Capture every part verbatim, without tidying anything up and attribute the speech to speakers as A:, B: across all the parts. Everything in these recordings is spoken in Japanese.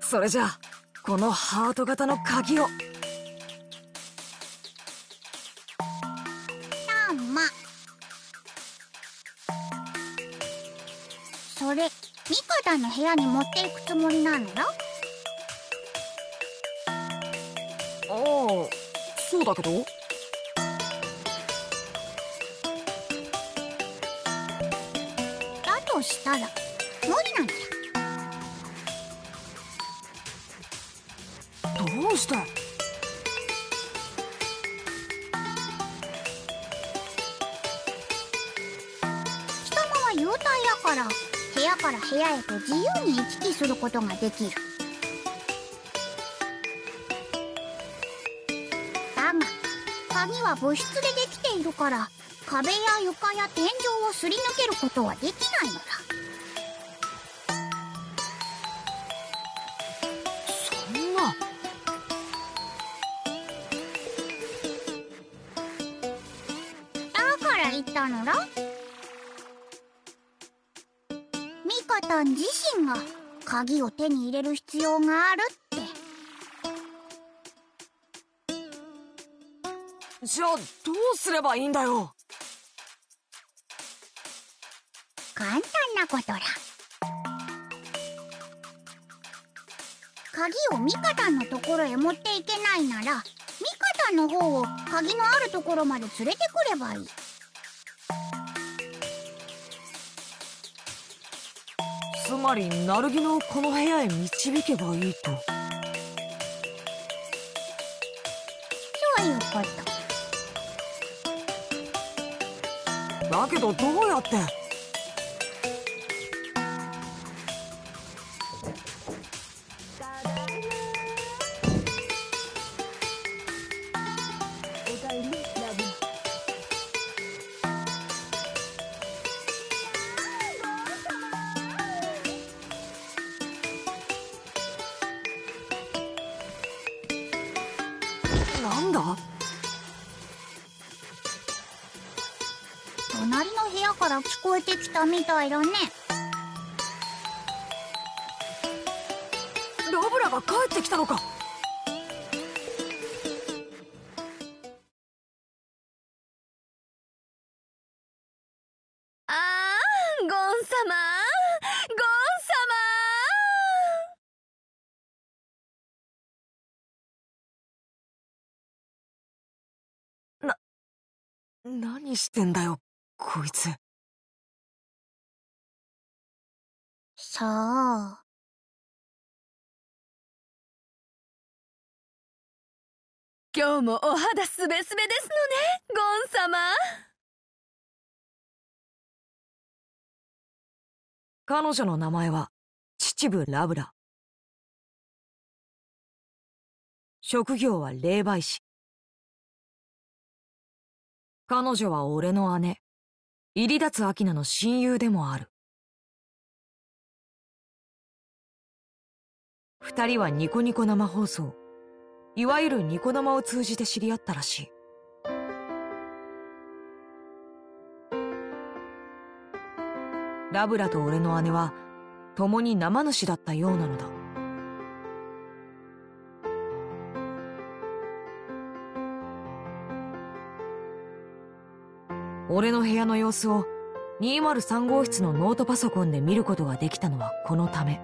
A: それじゃあこのハート型の鍵を。
B: たまそれミカタの部屋に持っていくつもりなのだ。
A: ああ、そうだけど。
B: だとしたら無理なんじ
A: ゃ。どうして？
B: 貴様は幽体やから部屋から部屋へと自由に行き来することができる。だが鍵は物質でできているから壁や床や天井をすり抜けることはできないのだ。
A: そんな。
B: だから言ったのだ。ミカタン自身が鍵を手に入れる必要があるって。
A: じゃあどうすればいいんだよ。
B: 簡単なことだ。鍵をミカタンのところへ持っていけないならミカタンの方を鍵のあるところまで連れてくればいい。
A: つまりナルギのこの部屋へ導けばいいと。
B: そういうこと。
A: だけどどうやって？なんだ？
B: 隣の部屋から聞こえてきたみたいだね。
A: ラブラが帰ってきたのか？
C: あー、ゴン様、ゴン
A: 様。な、何してんだよ、こいつ。
B: さあ。
C: 今日もお肌すべすべですのね、ゴン様。
A: 彼女の名前は秩父ラブラ。職業は霊媒師。彼女は俺の姉、入立明菜の親友でもある。二人はニコニコ生放送、いわゆるニコ生を通じて知り合ったらしい。ラブラと俺の姉は共に生主だったようなのだ。俺の部屋の様子をにまるさん号室のノートパソコンで見ることができたのはこのため。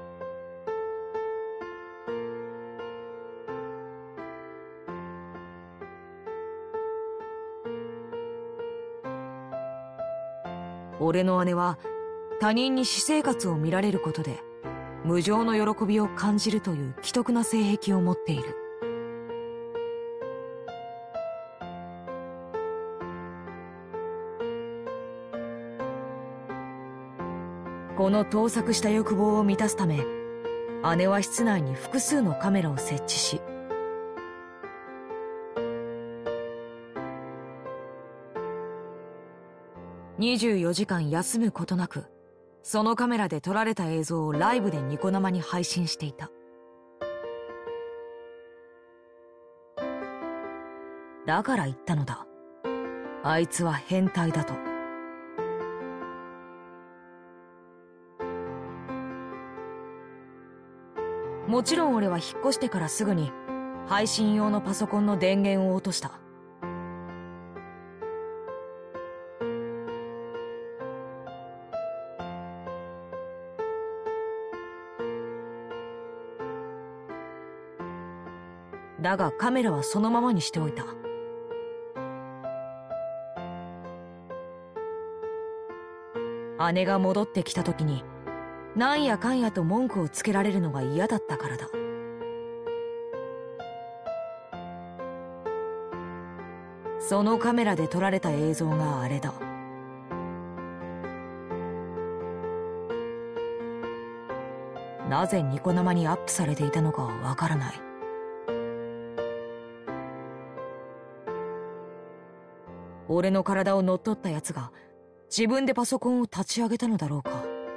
A: 俺の姉は他人に私生活を見られることで無上の喜びを感じるという奇特な性癖を持っている。この盗作した欲望を満たすため、姉は室内に複数のカメラを設置し、にじゅうよじかん休むことなく、そのカメラで撮られた映像をライブでニコ生に配信していた。だから言ったのだ。あいつは変態だと。 もちろん俺は引っ越してからすぐに配信用のパソコンの電源を落とした。だがカメラはそのままにしておいた。姉が戻ってきた時になんやかんやと文句をつけられるのが嫌だったからだ。そのカメラで撮られた映像があれだ。なぜニコ生にアップされていたのかはわからない。俺の体を乗っ取った奴が自分でパソコンを立ち上げたのだろうか。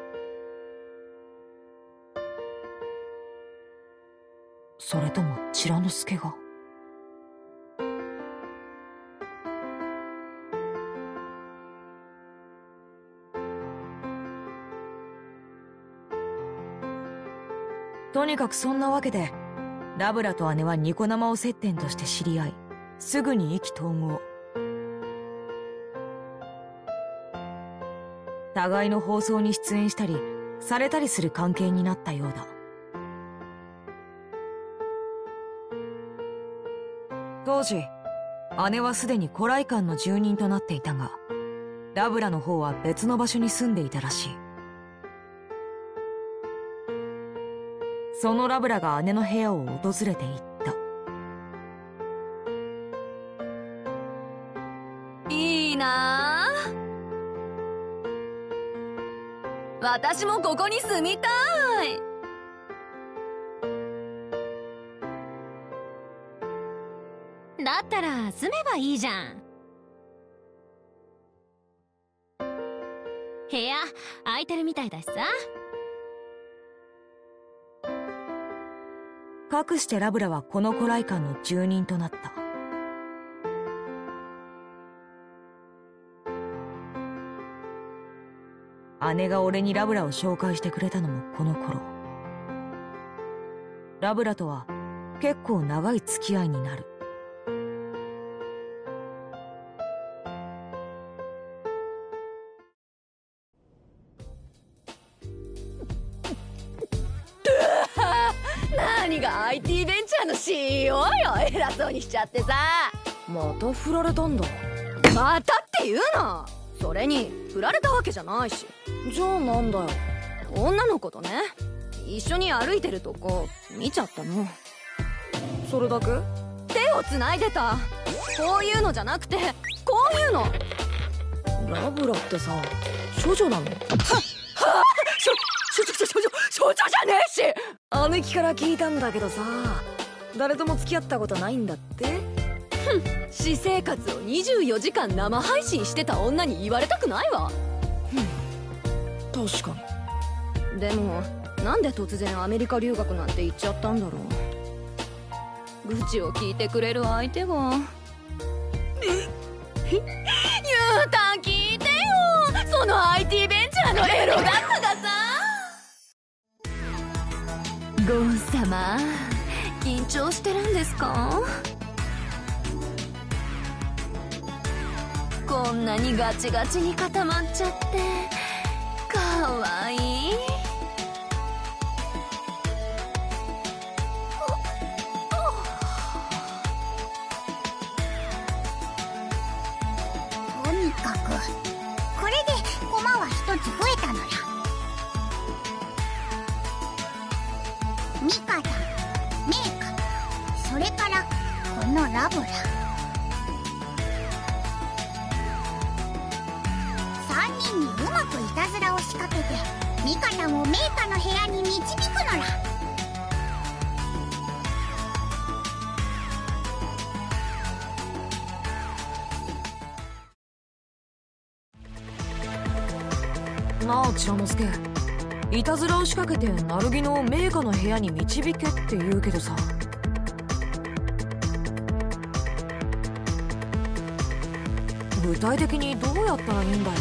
A: それともチラノスケが。とにかくそんなわけでラブラと姉はニコ生を接点として知り合い、すぐに意気投合。互いの放送に出演したりされたりする関係になったようだ。当時姉はすでに古来館の住人となっていたが、ラブラの方は別の場所に住んでいたらしい。そのラブラが姉の部屋を訪れていった。
C: いいなあ、私もここに住みたい。
D: だったら住めばいいじゃん。部屋空いてるみたいだしさ。
A: かくしてラブラはこの古来館の住人となった。姉が俺にラブラを紹介してくれたのもこの頃。ラブラとは結構長い付き合いになる。
C: 何が アイティー ベンチャーの シーイーオー よ、偉そうにしちゃってさ。
A: また振られたんだ。
C: またって言うな。それに振られたわけじゃないし。
A: じゃあなんだよ。
C: 女の子とね、一緒に歩いてるとこ見ちゃったの。
A: それだけ？
C: 手をつないでた。こういうのじゃなくてこういうの。
A: ラブラってさ、処女なの？はっは
C: あ、しょ処女処女処女じゃねえし。
A: 姉貴から聞いたんだけどさ、誰とも付き合ったことないんだって？
C: ふん、私生活をにじゅうよじかん生配信してた女に言われたくないわ。
A: 確か
C: に。でもなんで突然アメリカ留学なんて言っちゃったんだろう。愚痴を聞いてくれる相手はゆうたん聞いてよ、その アイティー ベンチャーのエロダンスがさ。ゴン様、緊張してるんですか？こんなにガチガチに固まっちゃってかわいい。
B: とにかくこれで駒は一つ増えたのよ。ミカだ、メイカ、それからこのラブラ。さんにんにうまくいたずらを仕掛けてミカタもメイカの部屋に導くのら。
A: なあチラノスケ、いたずらを仕掛けてナルギノをメーカの部屋に導けって言うけどさ、具体的にどうやったらいいんだよ。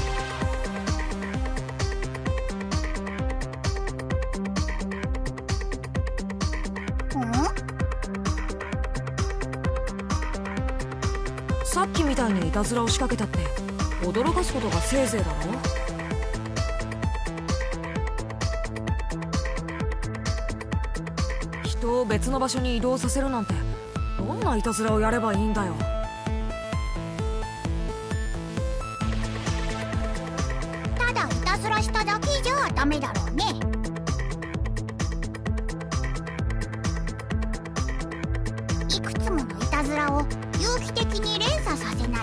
A: みたいにいたずらを仕掛けたって驚かすことがせいぜいだろ。人を別の場所に移動させるなんてどんないたずらをやればいいんだよ。
B: ただいたずらしただけじゃダメだろうね。いくつものいたずらを有機的に連鎖させない。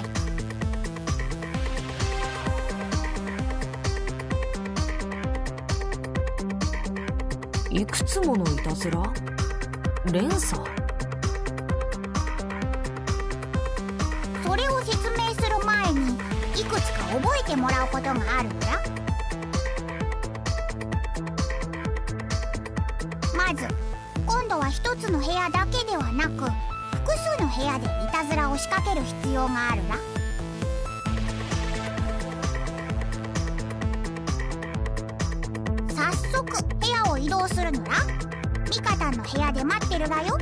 A: いくつものいたずら連鎖。
B: それを説明する前にいくつか覚えてもらうことがあるんだ。まず今度は一つの部屋だけではなく複数の部屋でいたずらを仕掛ける必要があるな。早速部屋を移動するのら、ミカタンの部屋で待ってるらよ。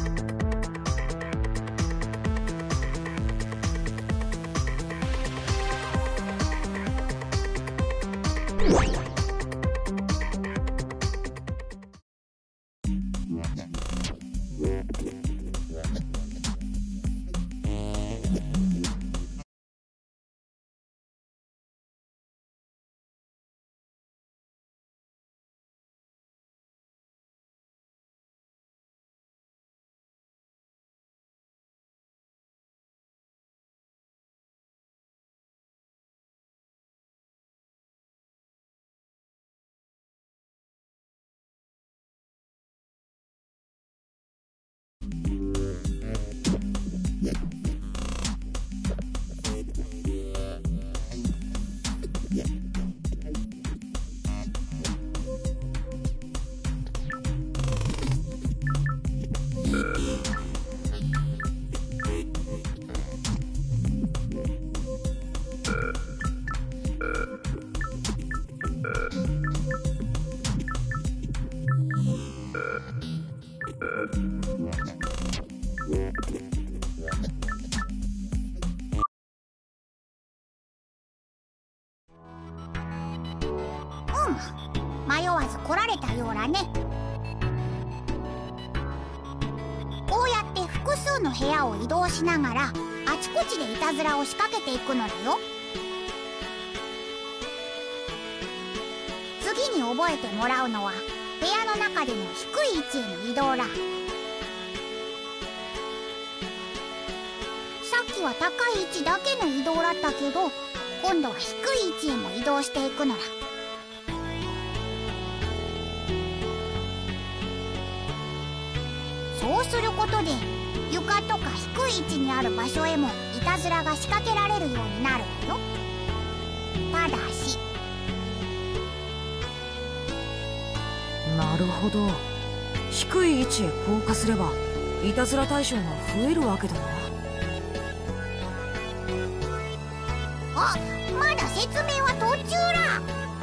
B: 迷わず来られたようだね。こうやって複数の部屋を移動しながらあちこちでいたずらを仕掛けていくのだよ。次に覚えてもらうのは部屋の中での低い位置への移動だ。さっきは高い位置だけの移動だったけど今度は低い位置へも移動していくのだ。そうすることで床とか低い位置にある場所へもいたずらが仕掛けられるようになるわよ。ただし
A: なるほど、低い位置へ降下すればいたずら対象が増えるわけだな。
B: あ、まだ説明は途中だ。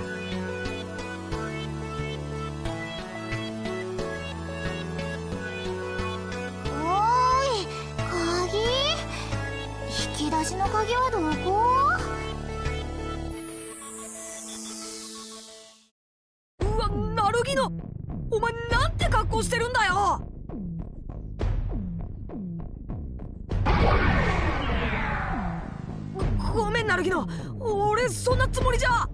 B: 引き出しの鍵はどこ？
A: うわ、ナルギノ、お前なんて格好してるんだよ。ご、ごめんナルギノ、俺そんなつもりじゃ。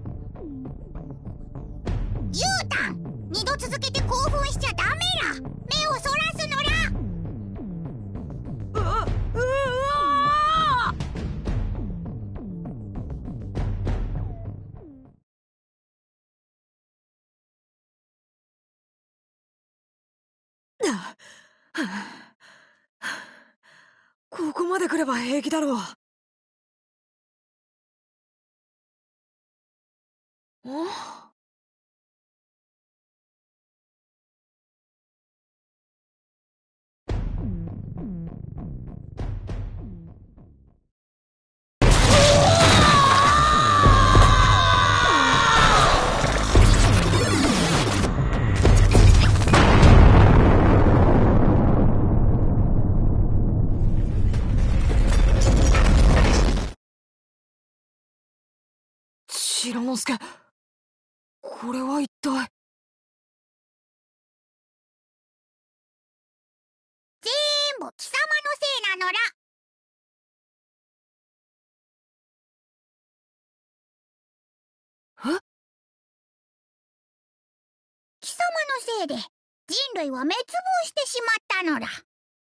B: ユータン、二度続けて興奮しちゃダメだ。目をそらすのだ。
A: ううわここまで来れば平気だろう。お？ 白之助、これは一体。
B: 全部貴様のせいなのら。
A: え？
B: 貴様のせいで人類は滅亡してしまったのら。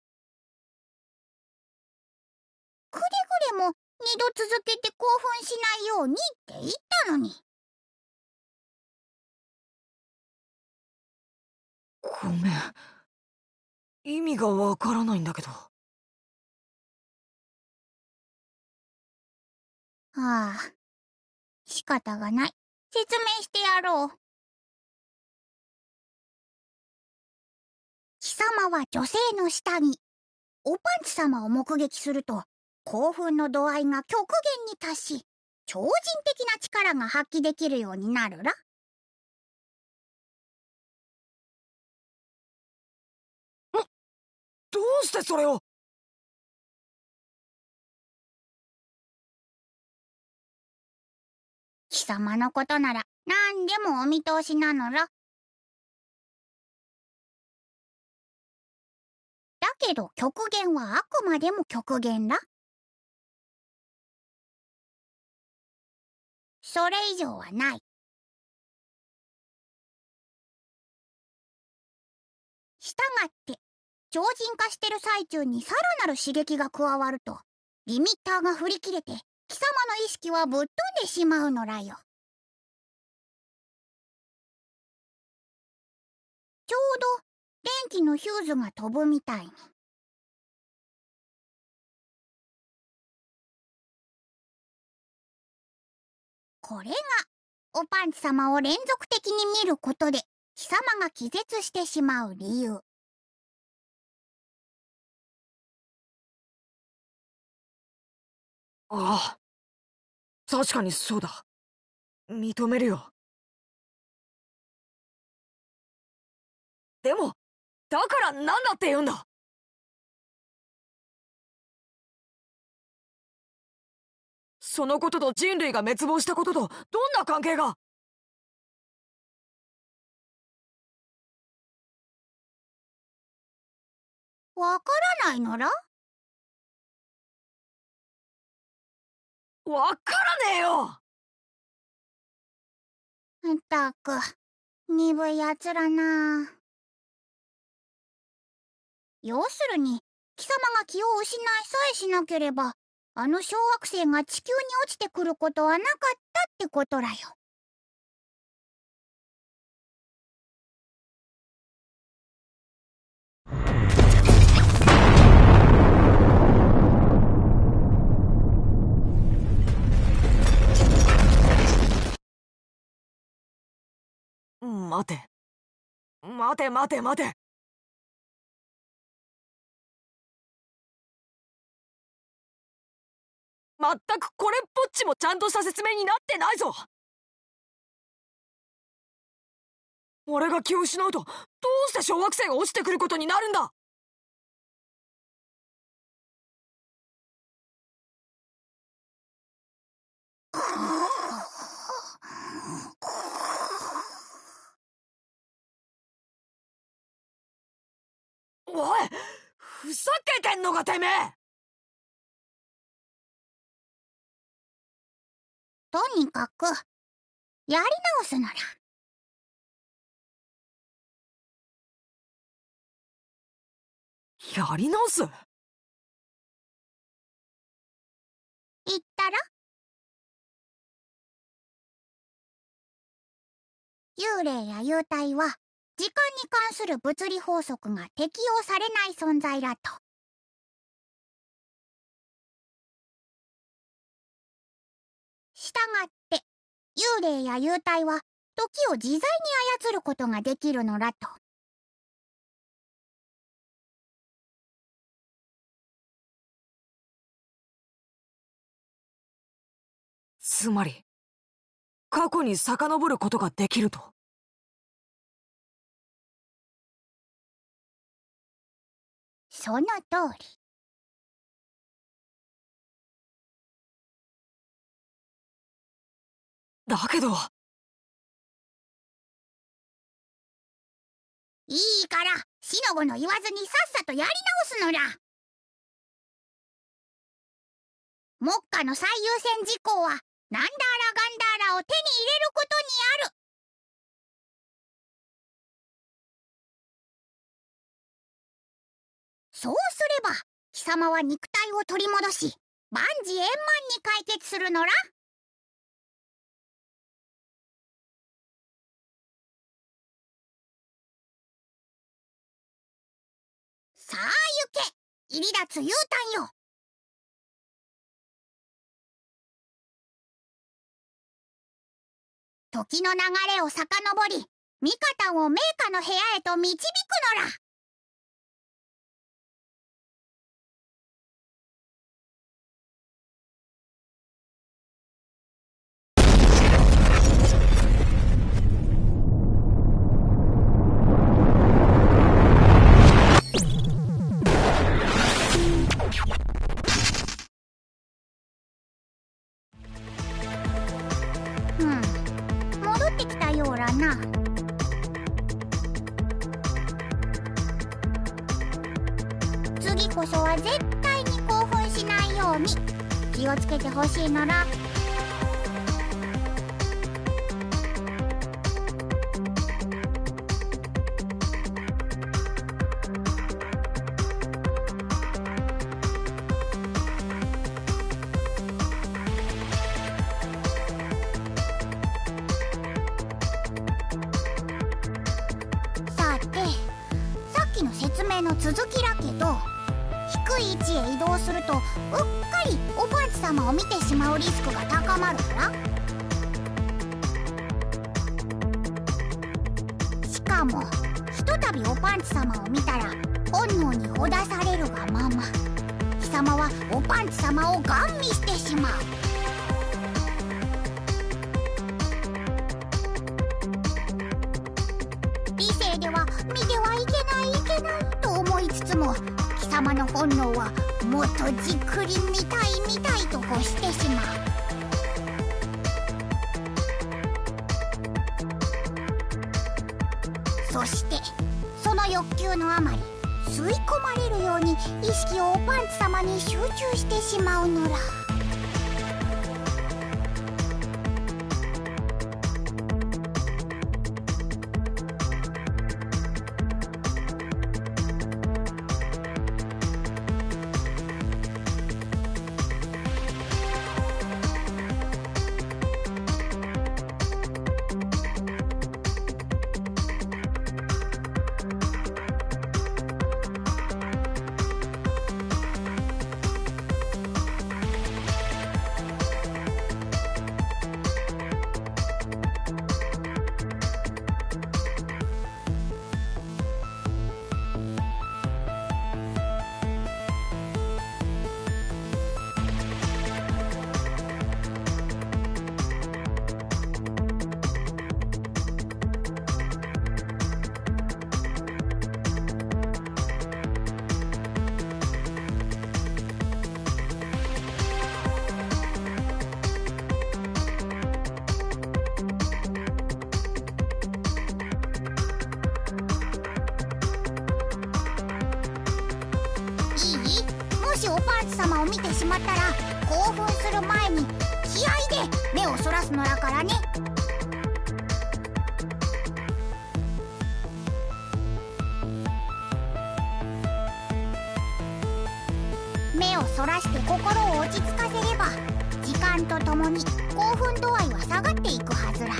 B: くれぐれも二度続けて興奮しないようにって言ったのに。
A: ごめん。意味がわからないんだけど。
B: ああ、仕方がない。説明してやろう。貴様は女性の下着、おパンツ様を目撃すると、興奮の度合いが極限に達し、超人的な力が発揮できるようになるら。
A: どうしてそれを？
B: 貴様のことなら何でもお見通しなのら。だけど極限はあくまでも極限ら。それ以上はない。したがって超人化してる最中にさらなる刺激が加わると、リミッターが振り切れて貴様の意識はぶっ飛んでしまうのらよ。ちょうど電気のヒューズが飛ぶみたいに。これがおパンツ様を連続的に見ることで貴様が気絶してしまう理由。
A: ああ、確かにそうだ。認めるよ。でも、だからなんだって言うんだ。そのことと人類が滅亡したこととどんな関係が？
B: わからないのら。
A: わからねえよ。
B: ったく鈍いやつらな。要するに貴様が気を失いさえしなければ、あの小惑星が地球に落ちてくることはなかったってことらよ。
A: 待て。待て待て待て。まったくこれっぽっちもちゃんとした説明になってないぞ。俺が気を失うとどうして小惑星が落ちてくることになるんだ。おい、ふざけてんのかてめえ。
B: とにかくやり直すなら。
A: やり直す？
B: 言ったら。幽霊や幽体は時間に関する物理法則が適用されない存在だと。したがって幽霊や幽体は時を自在に操ることができるのだと。
A: つまり過去に遡ることができると？
B: その通り。
A: だけど。
B: いいからしのごの言わずにさっさとやり直すのら。目下の最優先事項はなんだあらがんだあらを手に入れることにある。そうすれば貴様は肉体を取り戻し万事円満に解決するのら。さあ行け入り立つ勇胆よ。時の流れを遡りミカタンを名家の部屋へと導くのら。次こそは絶対に興奮しないように気をつけてほしいのら。さて、さっきの説明の続きだけど、低い位置へ移動するとうっかりおパンチ様を見てしまうリスクが高まるから。しかもひとたびおパンチ様を見たら本能にほだされるがまま貴様はおパンチ様をガン見してしまう。理性では見てはいけないいけないと思いつつも貴様の本能はもっとじっくり見たい見たいと欲してしまう。そしてその欲求のあまり吸い込まれるように意識をおパンチ様に集中してしまうのら。もしおパンチ様を見てしまったら興奮する前に気合で目をそらすのだからね。目をそらして心を落ち着かせれば時間とともに興奮度合いは下がっていくはずら。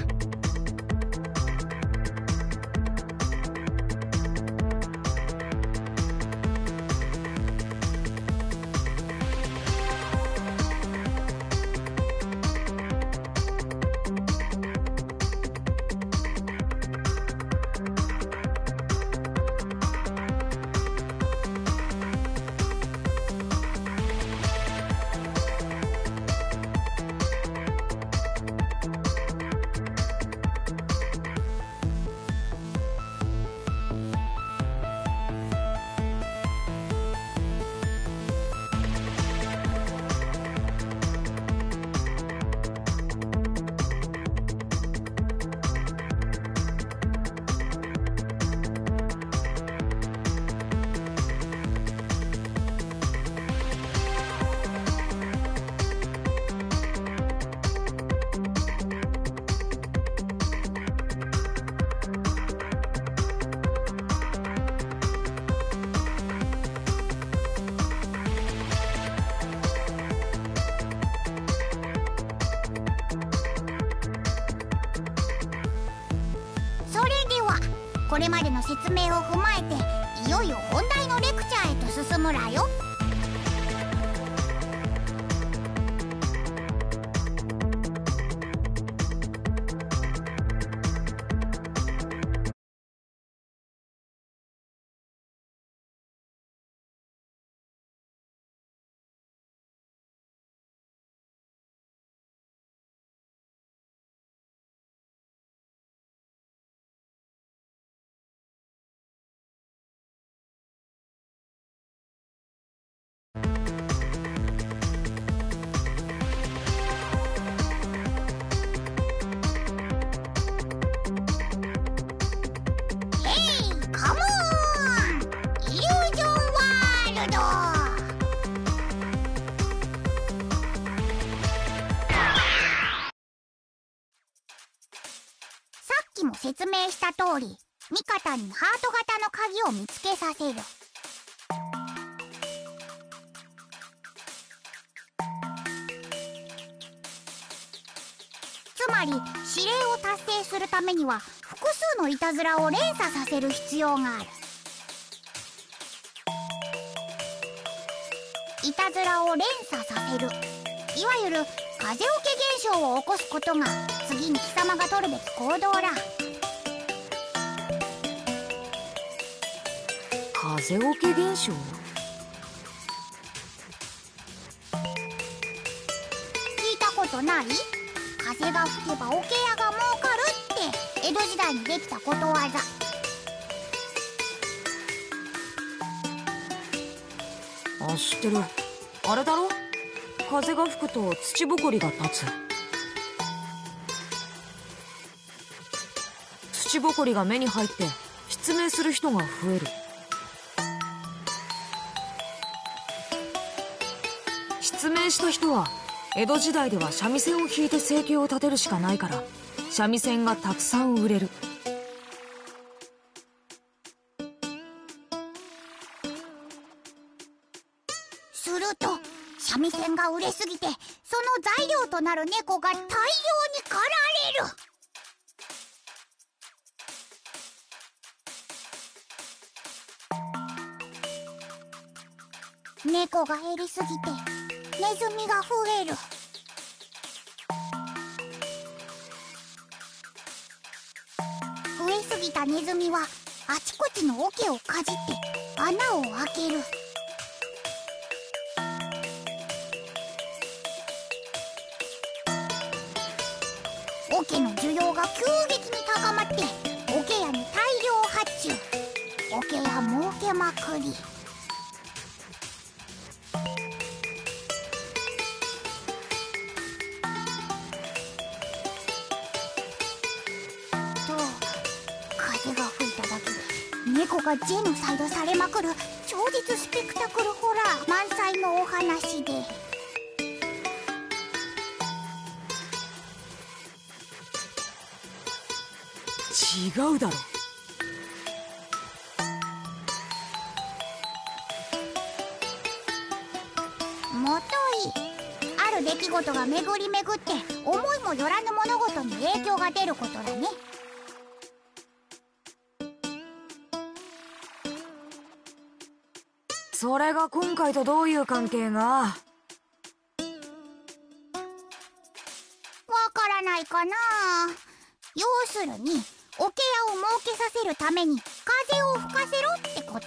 B: これまでの説明を踏まえていよいよ本題のレクチャーへと進むらよ。説明した通り、ミカタにハート型の鍵を見つけさせる。つまり指令を達成するためには複数のいたずらを連鎖させる必要がある。いたずらを連鎖させる、いわゆる風よけ現象を起こすことが次に貴様が取るべき行動だ。
A: 風よけ現象？聞い
B: たことない？風が吹けば桶屋が儲かるって江戸時代にできたことわざ。
A: あ、知ってる。あれだろ？風が吹くと土ぼこりが立つ。土ぼこりが目に入って失明する人が増える。失明した人は江戸時代では三味線を弾いて生計を立てるしかないから三味線がたくさん売れる。
B: すると三味線が売れすぎてその材料となる猫が大量に狩られる。猫が減りすぎてネズミが増える。増えすぎたネズミはあちこちの桶をかじって穴を開ける。桶の需要が急激に高まって桶屋に大量発注。桶屋儲けまくり。風が吹いただけで猫がジェノサイドされまくる超実スペクタクルホラー満載のお話で、
A: 違うだろ。
B: もといある出来事が巡り巡って思いもよらぬ物事に影響が出ることだね。
A: それが今回とどういう関係が？
B: わからないかな。要するに桶屋を儲けさせるために風を吹かせろってこと。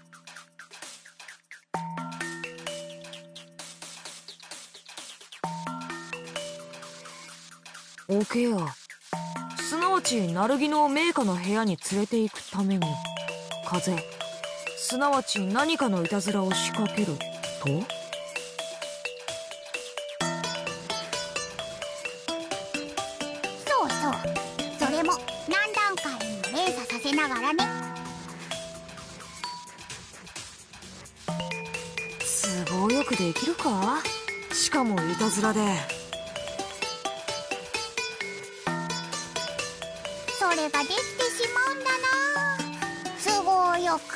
A: 桶屋、すなわち鳴木の名家の部屋に連れて行くために風、すなわち何かのいたずらを仕掛けると？
B: そうそう、それも何段階にも連鎖させながらね。
A: 都合よくできるか？しかもいたずらで。
B: それができてしまうんだな、都合よく。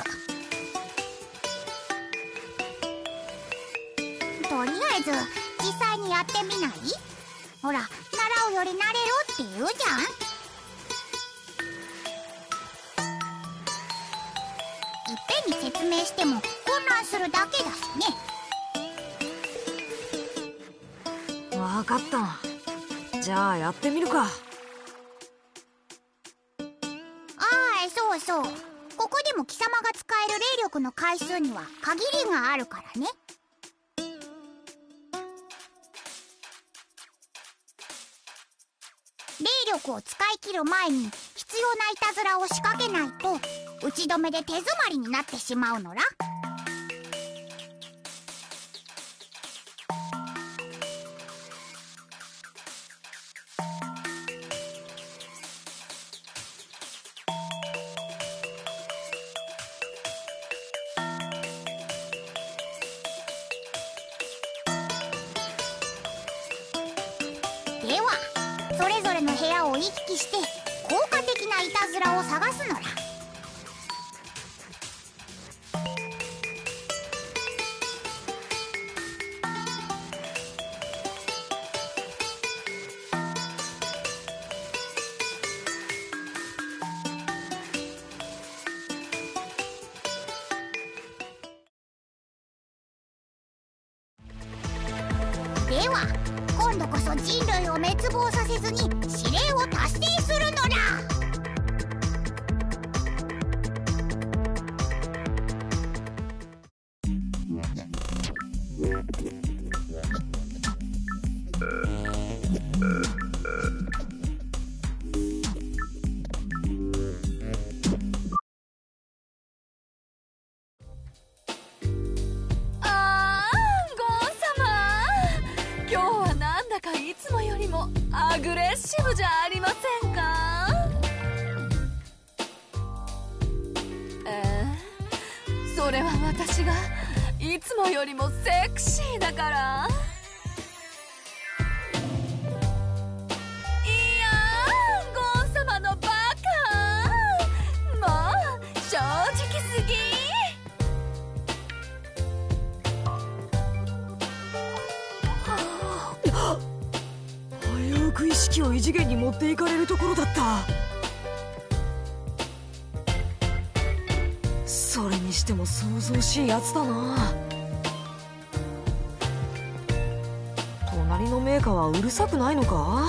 B: とりあえず実際にやってみない？ほら、習うより慣れろって言うじゃん。 しても混乱するだけだしね。
A: わかった。じゃあやってみるか。
B: ああ、そうそう。ここでも貴様が使える霊力の回数には限りがあるからね。霊力を使い切る前に必要ないたずらを仕掛けないと打ち止めで手詰まりになってしまうのら。ではそれぞれの部屋を行き来して効果的ないたずらを探すのら。では今度こそ人類を滅亡させずに指令を達成するのだ。
C: あー、ゴン様、今日はなんだかいつもよりもアグレッシブじゃありませんか？えー、それは私がいつもよりもセクシーだから？いやー、ゴン様のバカ、もう正直すぎ。
A: 危うく意識を異次元に持っていかれるところだった。それにしても騒々しいやつだな。隣のメーカーはうるさくないのか？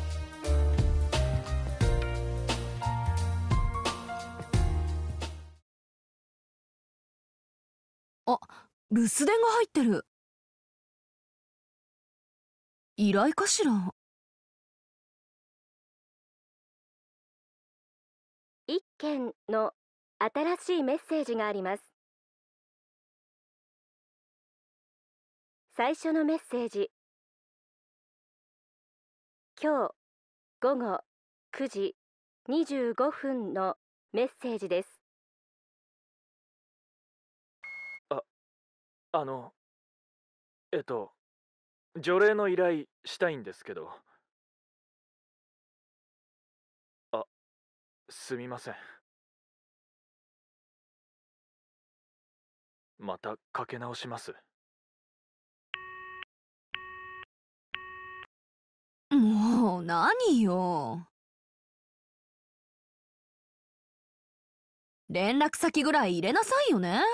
A: あ、留守電が入ってる。依頼かしら？
E: 一件の新しいメッセージがあります。最初のメッセージ。今日午後くじにじゅうごふんのメッセージです。
F: あ、あの、えっと、除霊の依頼したいんですけど。あ、すみません。またかけ直します。
C: もう何よ。連絡先ぐらい入れなさいよね。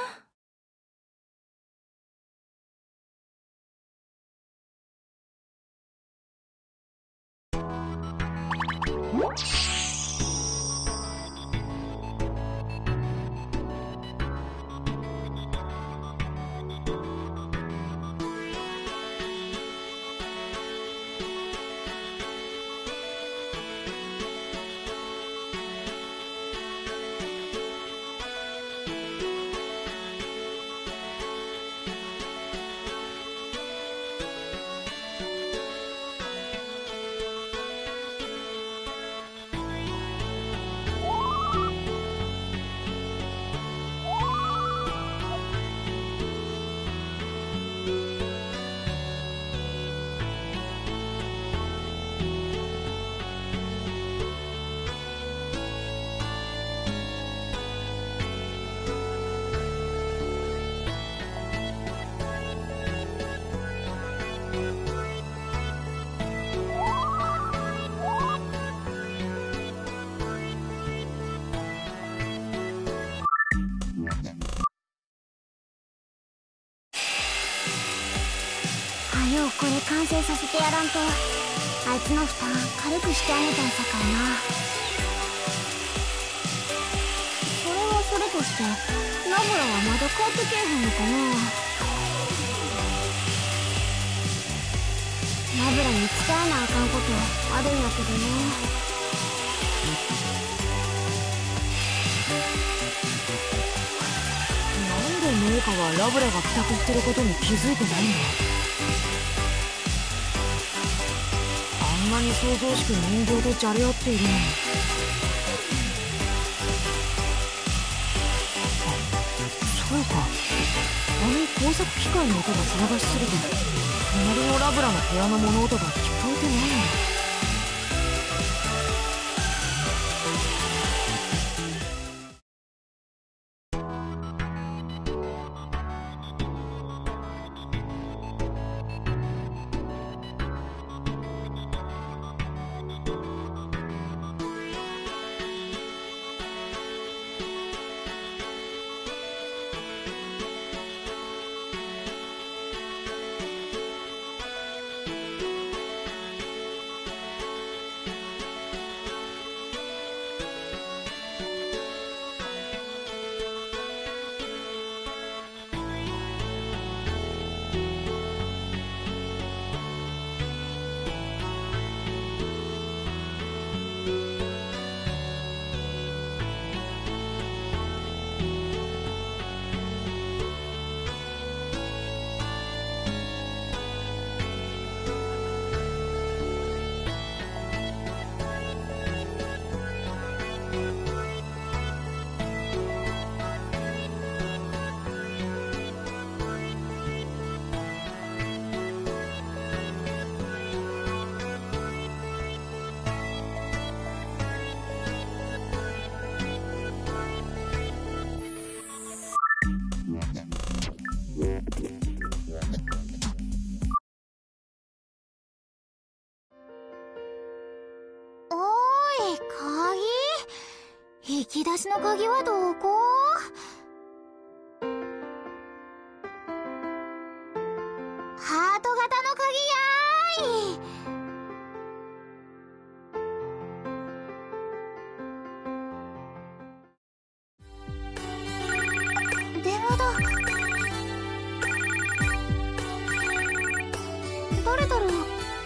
B: これ完成させてやらんとあいつの負担軽くしてあげたいさかいな。それはそれとしてナブラはまだ帰ってけえへんのかな。ナブラに伝えなあかんことあるんやけどね。
A: なんでメーカはラブラが帰宅してることに気づいてないんだ。あんなに騒々しく人形とじゃれ合っているのに。あ、そうか、あの工作機械の音が騒がしすぎて隣のラブラの部屋の物音が聞こえてないんだ。
B: 引き出しの鍵はどこ？ハート型の鍵やーい。電話だ。誰だろう。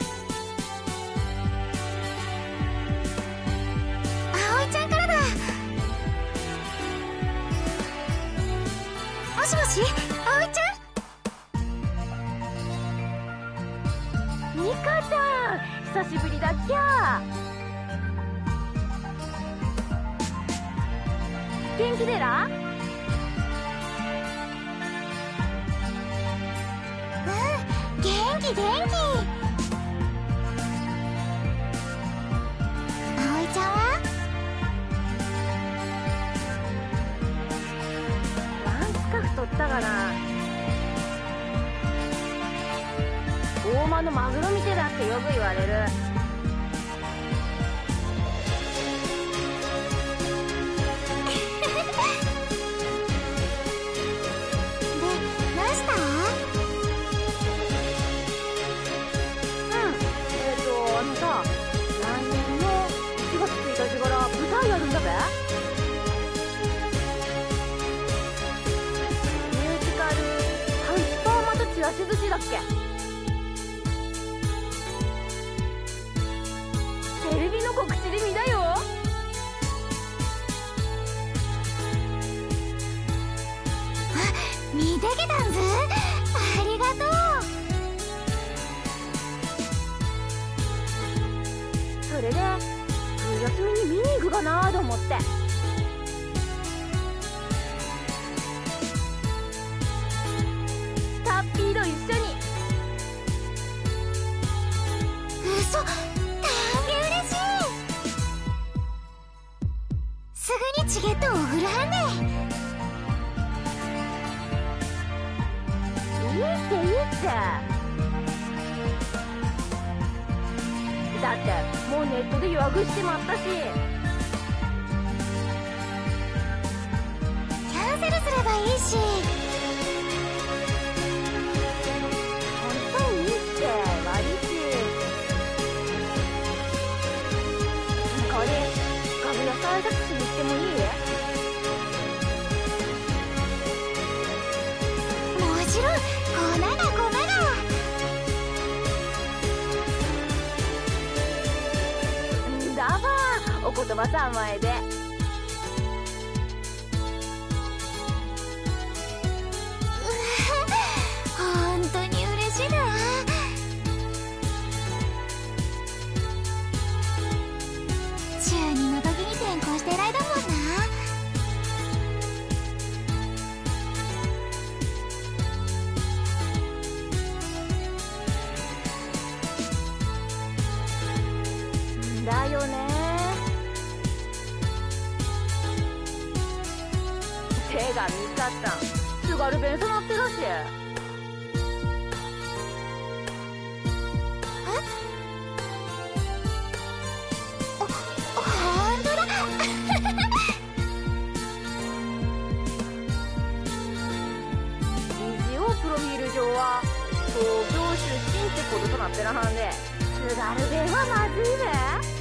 B: 葵ちゃんからだ。もしもし、葵ちゃん。
E: ミカちゃん、久しぶりだっきゃ。元気でら？
B: うん、元気元気。葵ちゃんは？
E: なんすか太ったかな。大間のマグロ見てだってよく言われる。
B: で、どうした？
E: うんえっとあのさ、来年のいちがつついたちから舞台やるんだべ。ミュージカル「ハンスパーマとちらし寿司」だっけ。テレビの告知で見だよ。
B: 見てきたんず。ありがとう。
E: それで冬休みに見に行くかなと思って。タッピーと一緒に。
B: 嘘、たんげ嬉しい。すぐにチケットを送るはんね。
E: いいっていいって。だってもうネットで予約してまったし。
B: キャンセルすればいいし。
E: 本当にいいって。 挨拶しに行ってもいい？
B: もちろん、こながこなが。
E: んだば、お言葉三昧で。
B: 本当に嬉しいな。中二の時に転校してる間もんな。
E: だよね。手が見つかったん。津軽弁染まってらしい。
B: ほんとだ。
E: 一応プロフィール上は東京出身ってこととなってなはんで、津軽弁はまずいべ。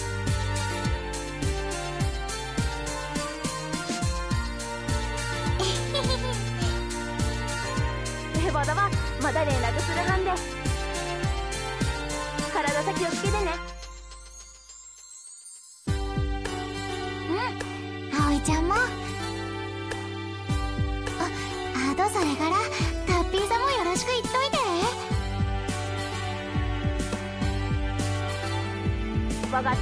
E: まだはまだ連絡するはんで、体先をつけてね。
B: うん、葵ちゃんも。あ、あとそれからタッピーさんもよろしく言っといて。
E: わかった。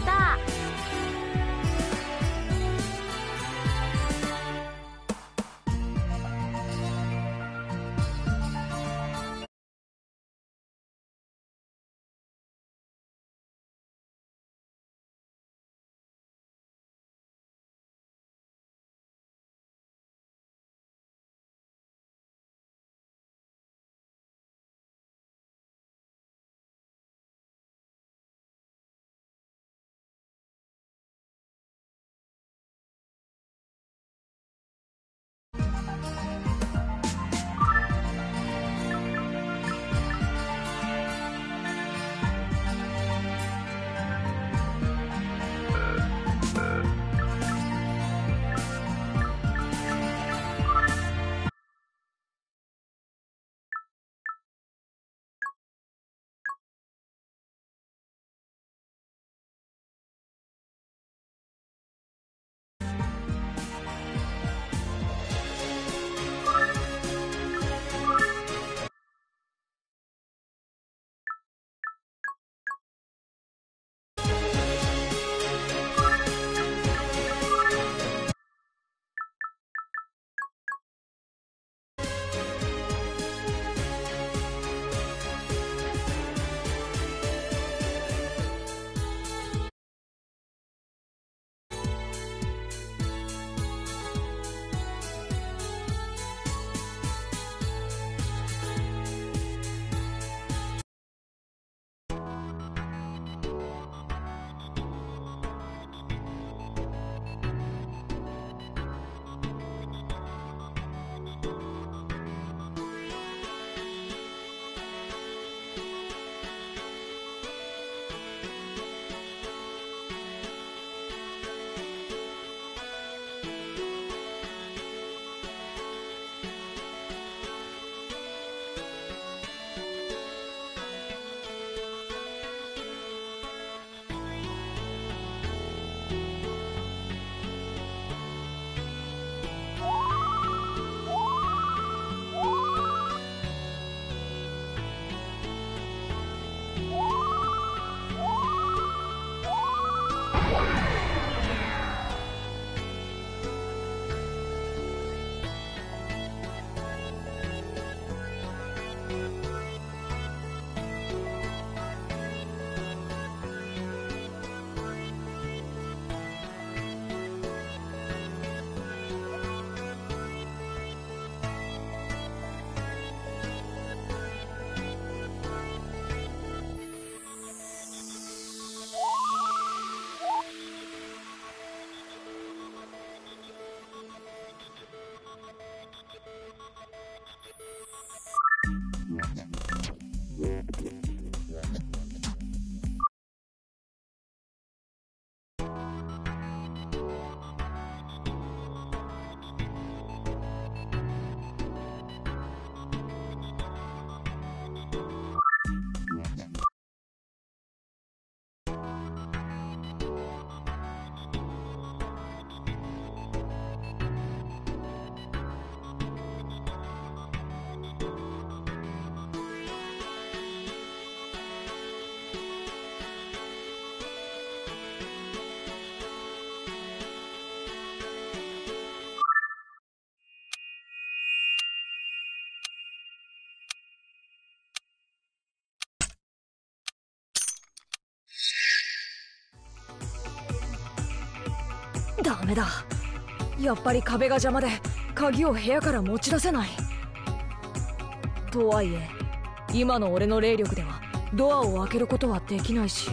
A: ダメだ。やっぱり壁が邪魔で鍵を部屋から持ち出せない。とはいえ今の俺の霊力ではドアを開けることはできないし。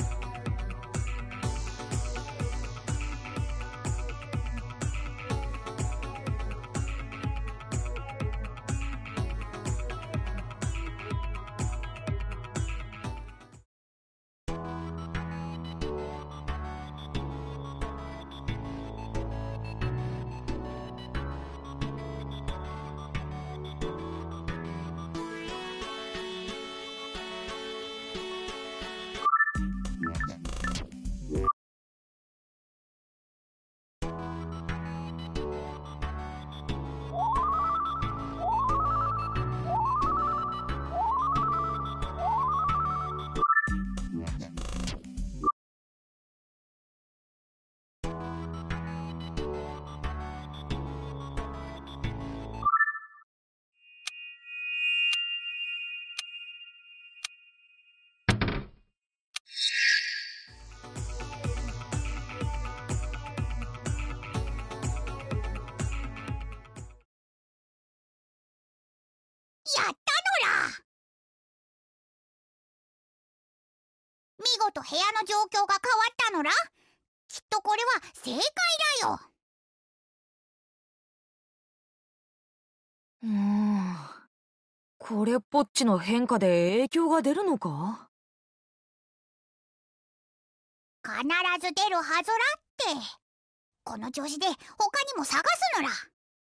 B: やったのら。見事部屋の状況が変わったのら。きっとこれは正解だよ。
A: うーん、これっぽっちの変化で影響が出るのか？
B: 必ず出るはずらって。この調子で他にも探すのら。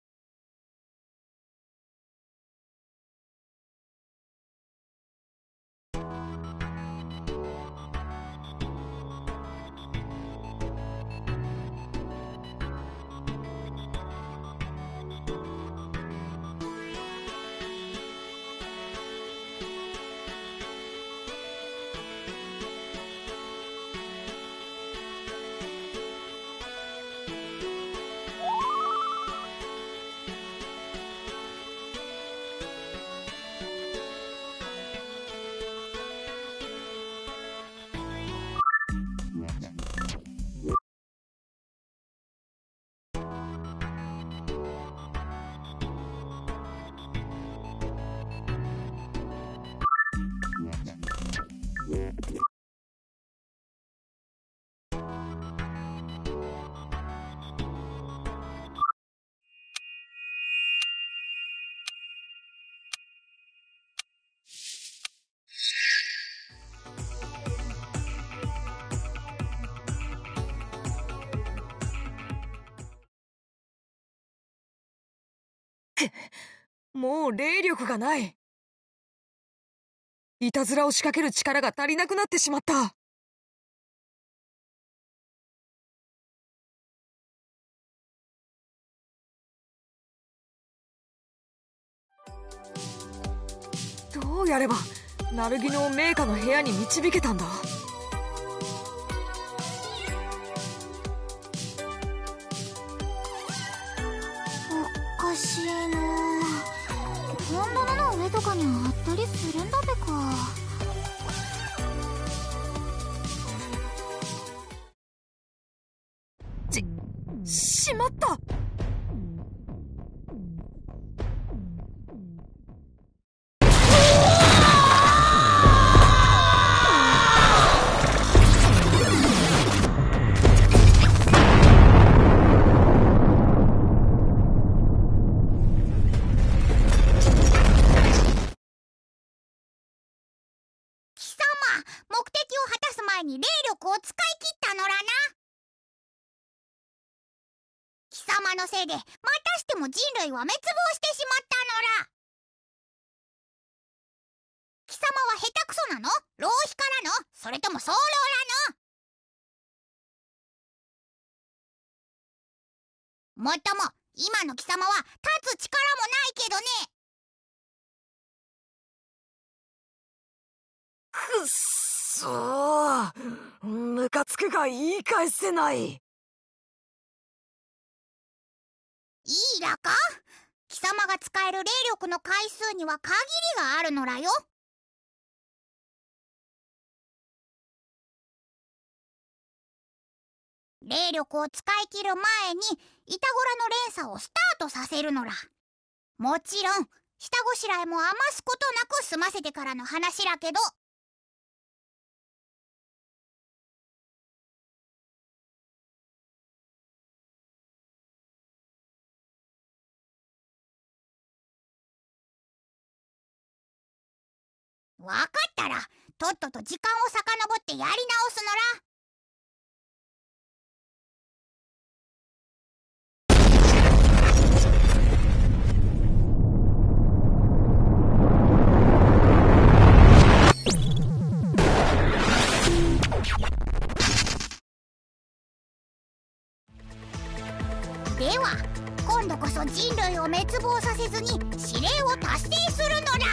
A: もう霊力がない。いたずらを仕掛ける力が足りなくなってしまった。どうやればナルギノを名家の部屋に導けたんだ？
B: おかしいな。本棚の上とかにあったりするんだべか。
A: し、しまった。
B: 目的を果たす前に霊力を使い切ったのらな。貴様のせいでまたしても人類は滅亡してしまったのら。貴様は下手くそなの？浪費からの？それとも早漏らの？もっとも今の貴様は立つ力もないけどね。
A: くっそー、ムカつくが言い返せない。
B: いいらか？貴様が使える霊力の回数には限りがあるのらよ。 霊力を使い切る前にイタゴラの連鎖をスタートさせるのら。もちろん下ごしらえも余すことなく済ませてからの話らけど。わかったらとっとと時間を遡ってやり直すのら。では今度こそ人類を滅亡させずに指令を達成するのだ。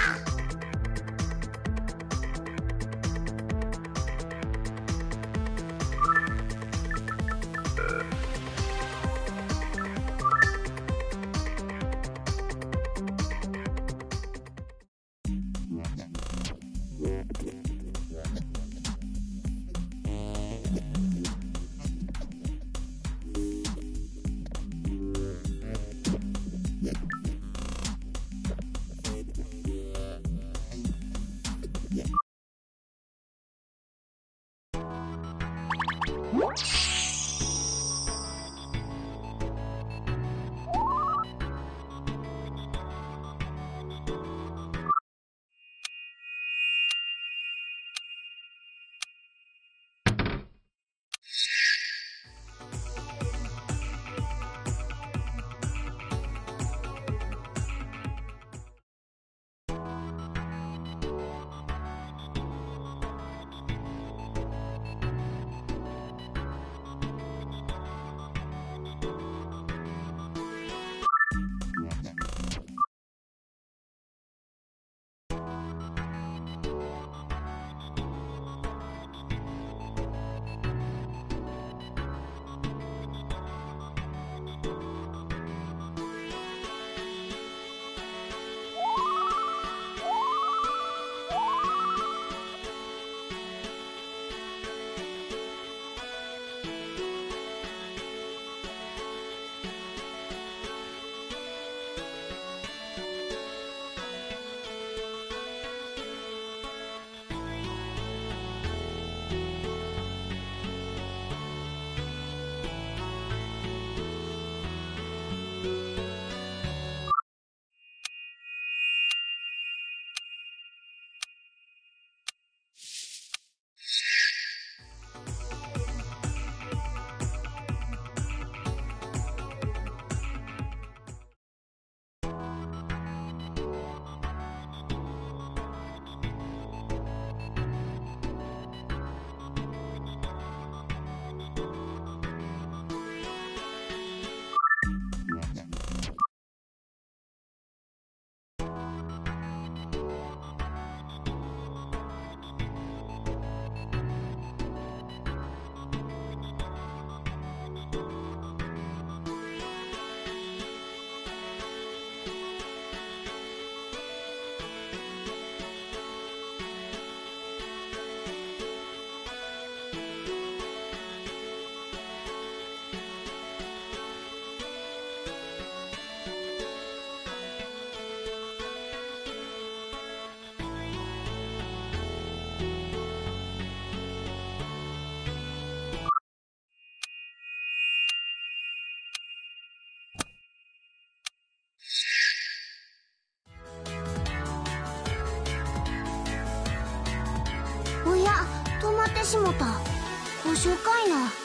B: おや、止まってしもた。補修かいな。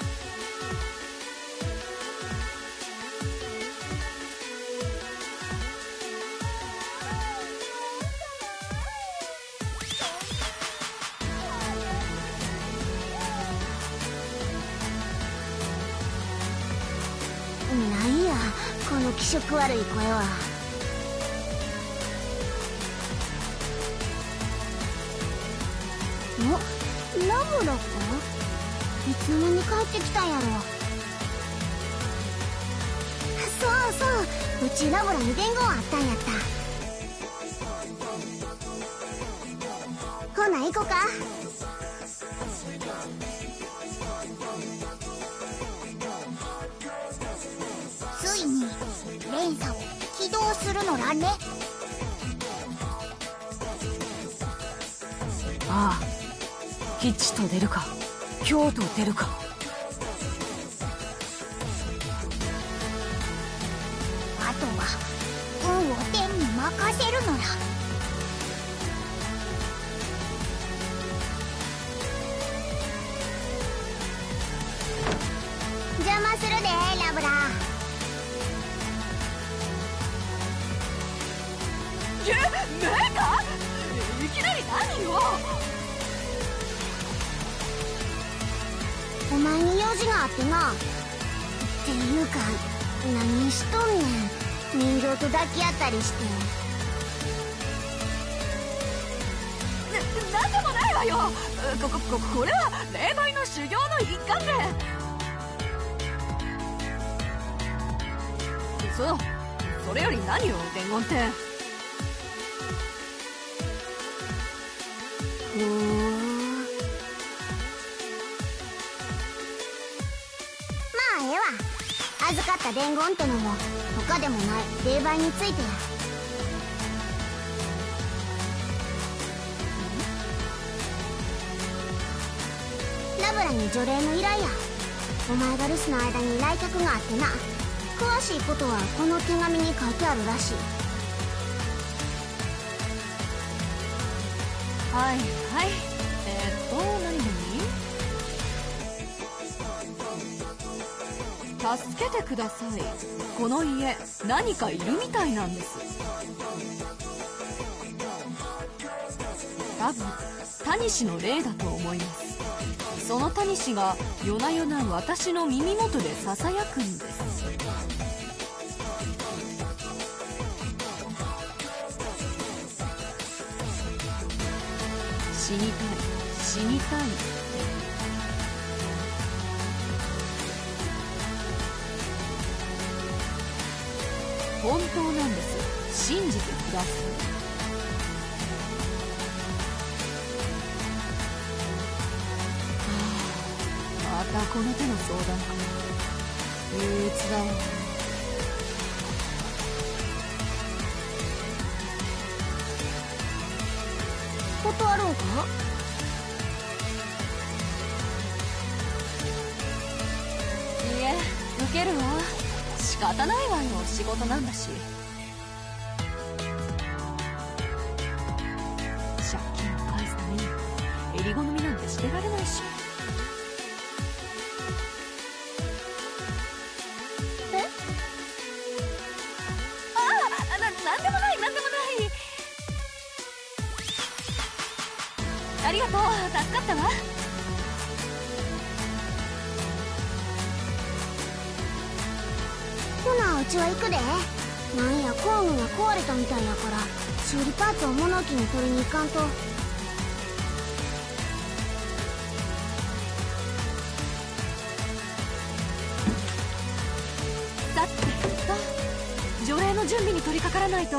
B: なんやこの気色悪い声は。お、ラムラか？いつの間に帰ってきたんやろ。そうそう、うちラムラに伝言あったんやった。ほな行こか。 連鎖を起動するのらね。
A: ああ、吉と出るか凶と出るか。
B: あとは運を天に任せるのら。邪魔するでラブラ。
C: え、メーカー、いきなり何よ。
B: お前に用事があってな。っていうか何しとんねん。人形と抱き合ったりして。
C: な、なんでもないわよ。こ、こ、こ、これは霊媒の修行の一環で。そう、それより何よ伝言って。
B: ふん、まあええわ。預かった伝言ってのも他でもない霊媒についてや。ラブラに除霊の依頼や。お前が留守の間に来客があってな。詳しいことはこの手紙に書いてあるらしい。
C: はいはい、えー、っと何々。助けてください。この家何かいるみたいなんです。多分タニシの霊だと思います。そのタニシが夜な夜な私の耳元でささやくんです。死にたい死にたい。本当なんです。信じてください。はあ、またこの手の相談か。憂鬱だわ。
B: 断るんか。
C: いえ、受けるわ。仕方ないわよ、仕事なんだし。借金を返すために襟好みなんてしてられないし。え？ああ、な、なんでもないなんでもない。ありがとう、助かったわ。
B: ほなうちは行くで。なんや工具が壊れたみたいやから修理パーツを物置に取りに行かんと。
C: だってさ、除霊の準備に取り掛からないと。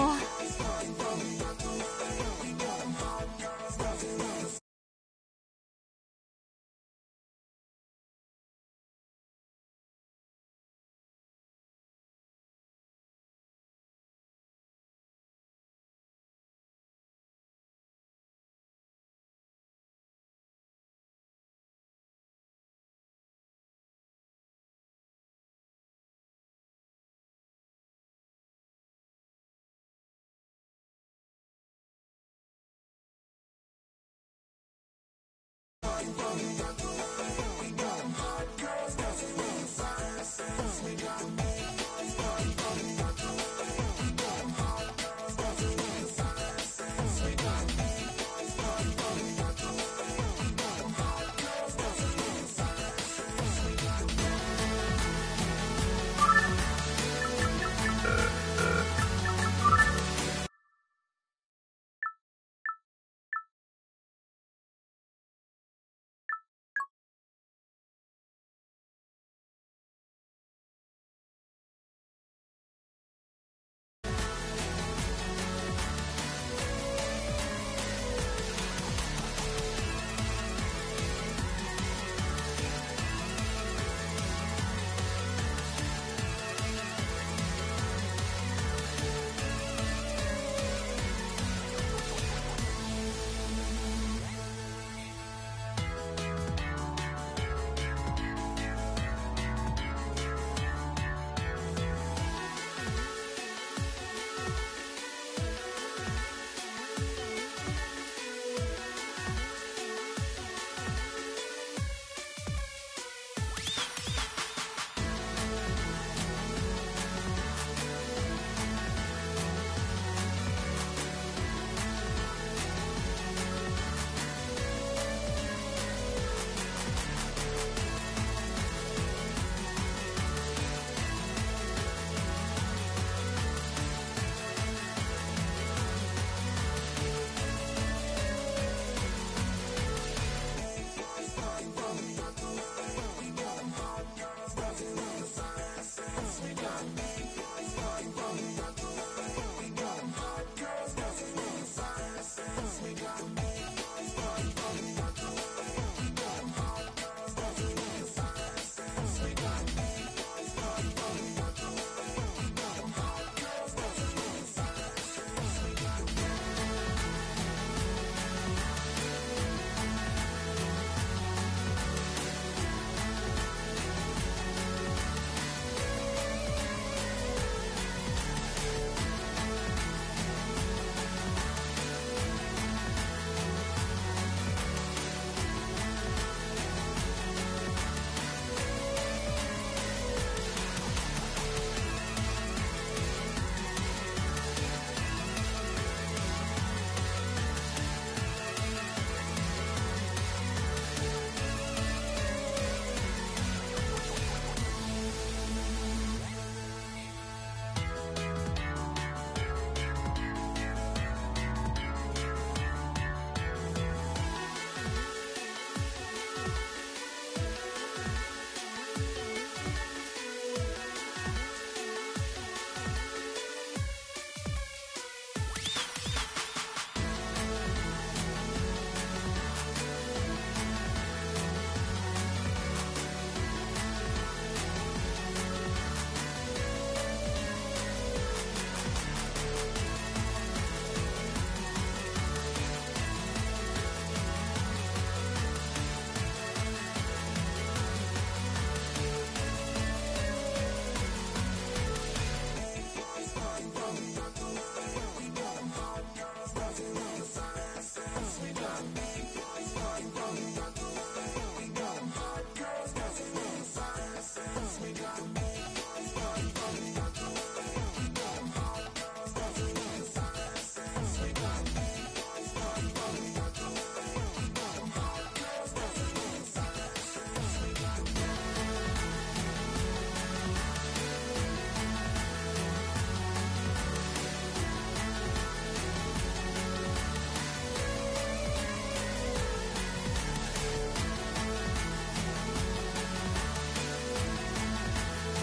B: 「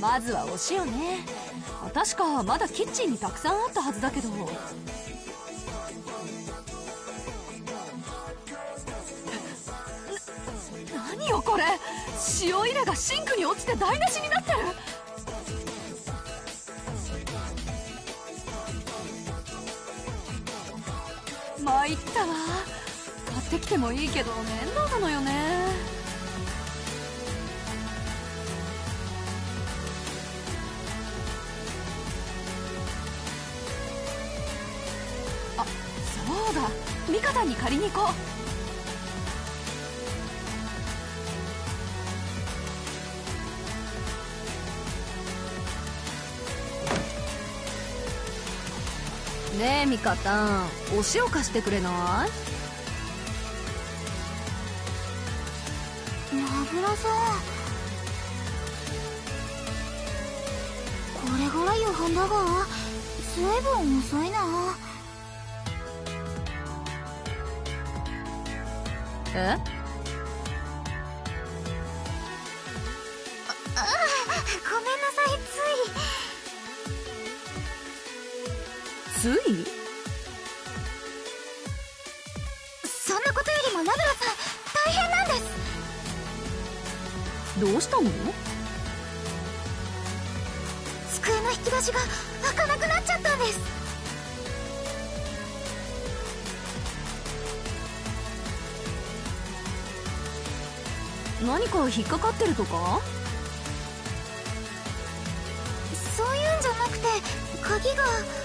C: まずはお塩ね。確かまだキッチンにたくさんあったはずだけど。何よこれ、塩入れがシンクに落ちて台無しになってる。参ったわ。買ってきてもいいけど面倒なのよね。あ、そうだ、ミカタに借りに行こう。ねえミカタン、お塩貸してくれない？
B: ナブラさん、これから夕飯だが随分遅いな。
C: え？
B: ああ、ごめんなさい、つい
C: つい？
B: そんなことよりもナブラさん、大変なんです。
C: どうしたの？
B: 机の引き出しが開かなくなっちゃったんです。
C: 何か引っかかってるとか？
B: そういうんじゃなくて、鍵が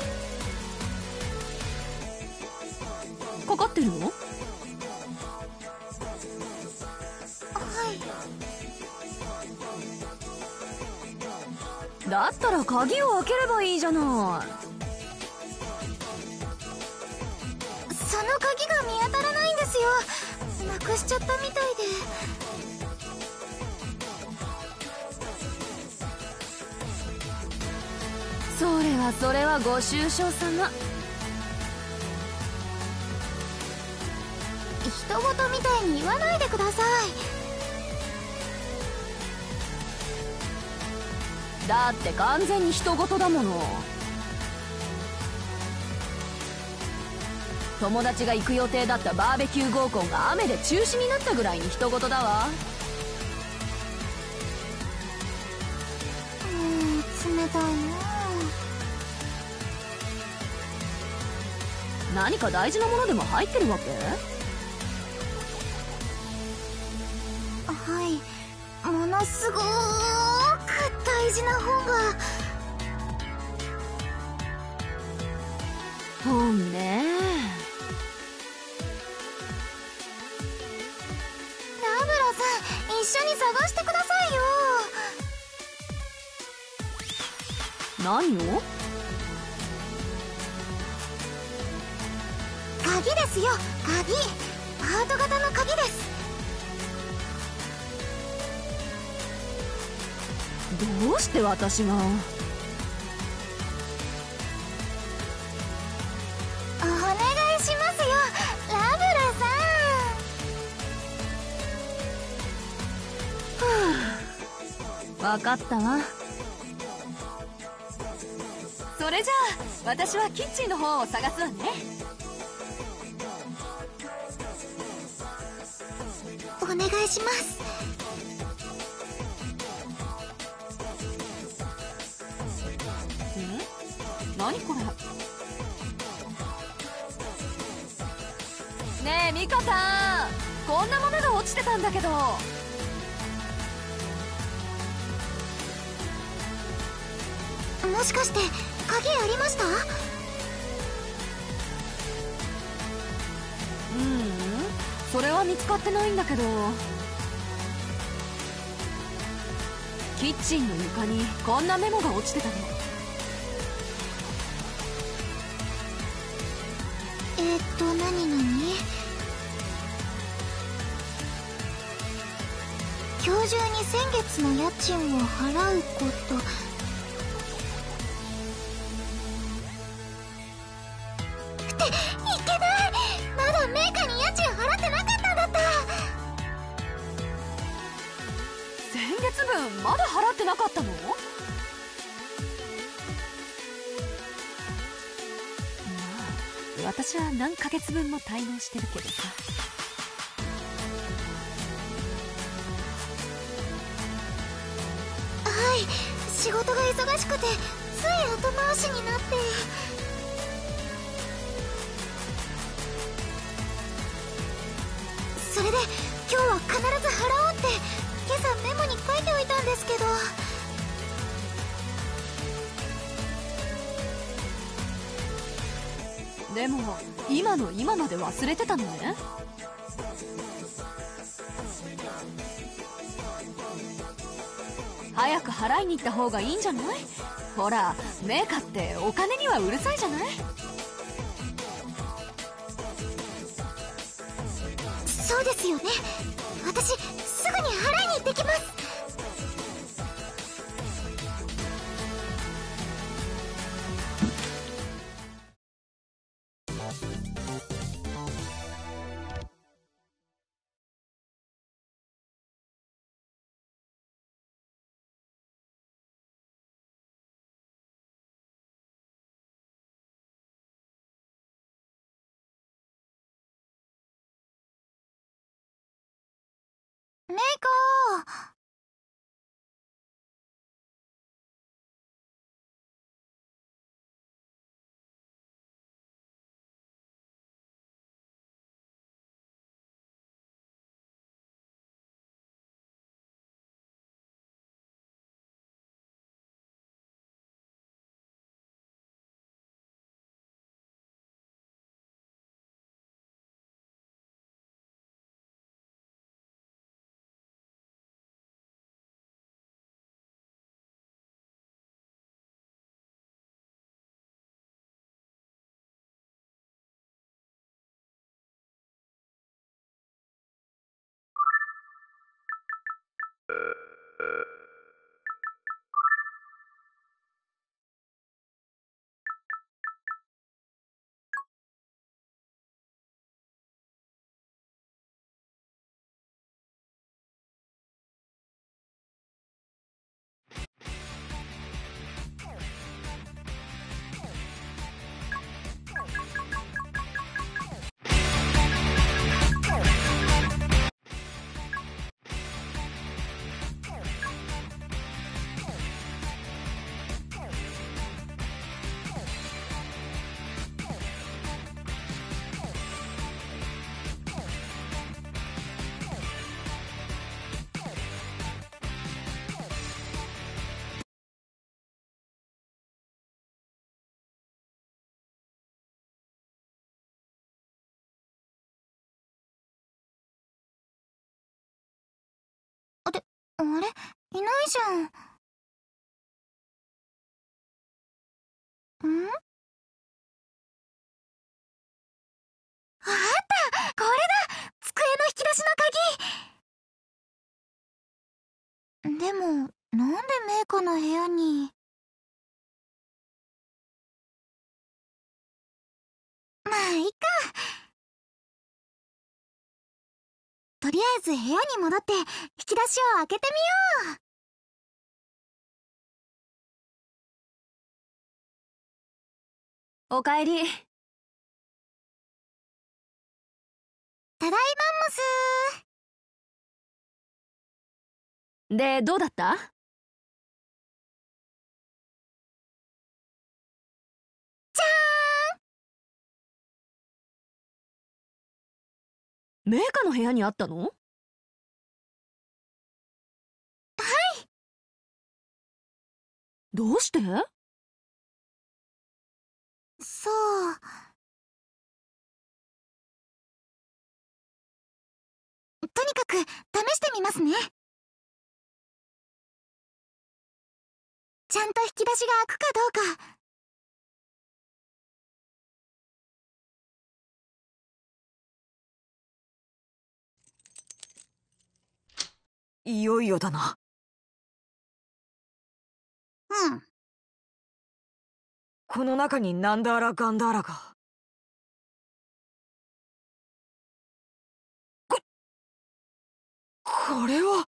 C: かかってるの？
B: はい。
C: だったら鍵を開ければいいじゃない。
B: その鍵が見当たらないんですよ。なくしちゃったみたいで。
C: それはそれはご愁傷様。
B: 人事みたいに言わないでください。
C: だって完全に人事だもの。友達が行く予定だったバーベキュー合コンが雨で中止になったぐらいに人事だわ。
B: うーん、冷たいな。
C: 何か大事なものでも入ってるわけ？
B: はい、ものすごーく大事な本が。
C: 本ね。
B: ナブラさん、一緒に探してくださいよ。
C: 何を？
B: 鍵ですよ、鍵。ハート型の鍵です。
C: どうして私が？
B: お願いしますよ、ラブラさん。
C: わかったわ。
G: それじゃあ私はキッチンの方を探すわね。
B: お願いします。
G: ん？何これ？ねえミカさん、こんなものが落ちてたんだけど。
B: もしかして鍵ありました？
G: ううん、それは見つかってないんだけど。キッチンの床にこんなメモが落ちてたの。
B: えー、っと何何？今日中に先月の家賃を払うこと。っていけない！まだメーカーに家賃払ってなかったんだった。
G: 先月分まだ払ってなかったの？ 私は何ヶ月分も滞納してるけどさ。
B: はい、仕事が忙しくてつい後回しになって。それで今日は必ず払おうって今朝メモに書いておいたんですけど。
G: でも今の今まで忘れてたのね。早く払いに行った方がいいんじゃない？ほら、メーカーってお金にはうるさいじゃない？
B: そうですよね。私すぐに払いに行ってきます。メイコー。あれ、いないじゃん。ん？あった、これだ、机の引き出しの鍵。でもなんでメイカの部屋に。まあいいか。とりあえず部屋に戻って引き出しを開けてみよう。
G: おかえり。
B: ただいまんもす
G: ー。で、どうだった？
B: じゃ
G: ーん！メーカの部屋にあったの？はい。どうして？
B: そう。とにかく試してみますね。ちゃんと引き出しが開くかどうか。
A: いよいよだな。
B: うん。
A: この中にナンダーラ・ガンダーラが。こ、これは。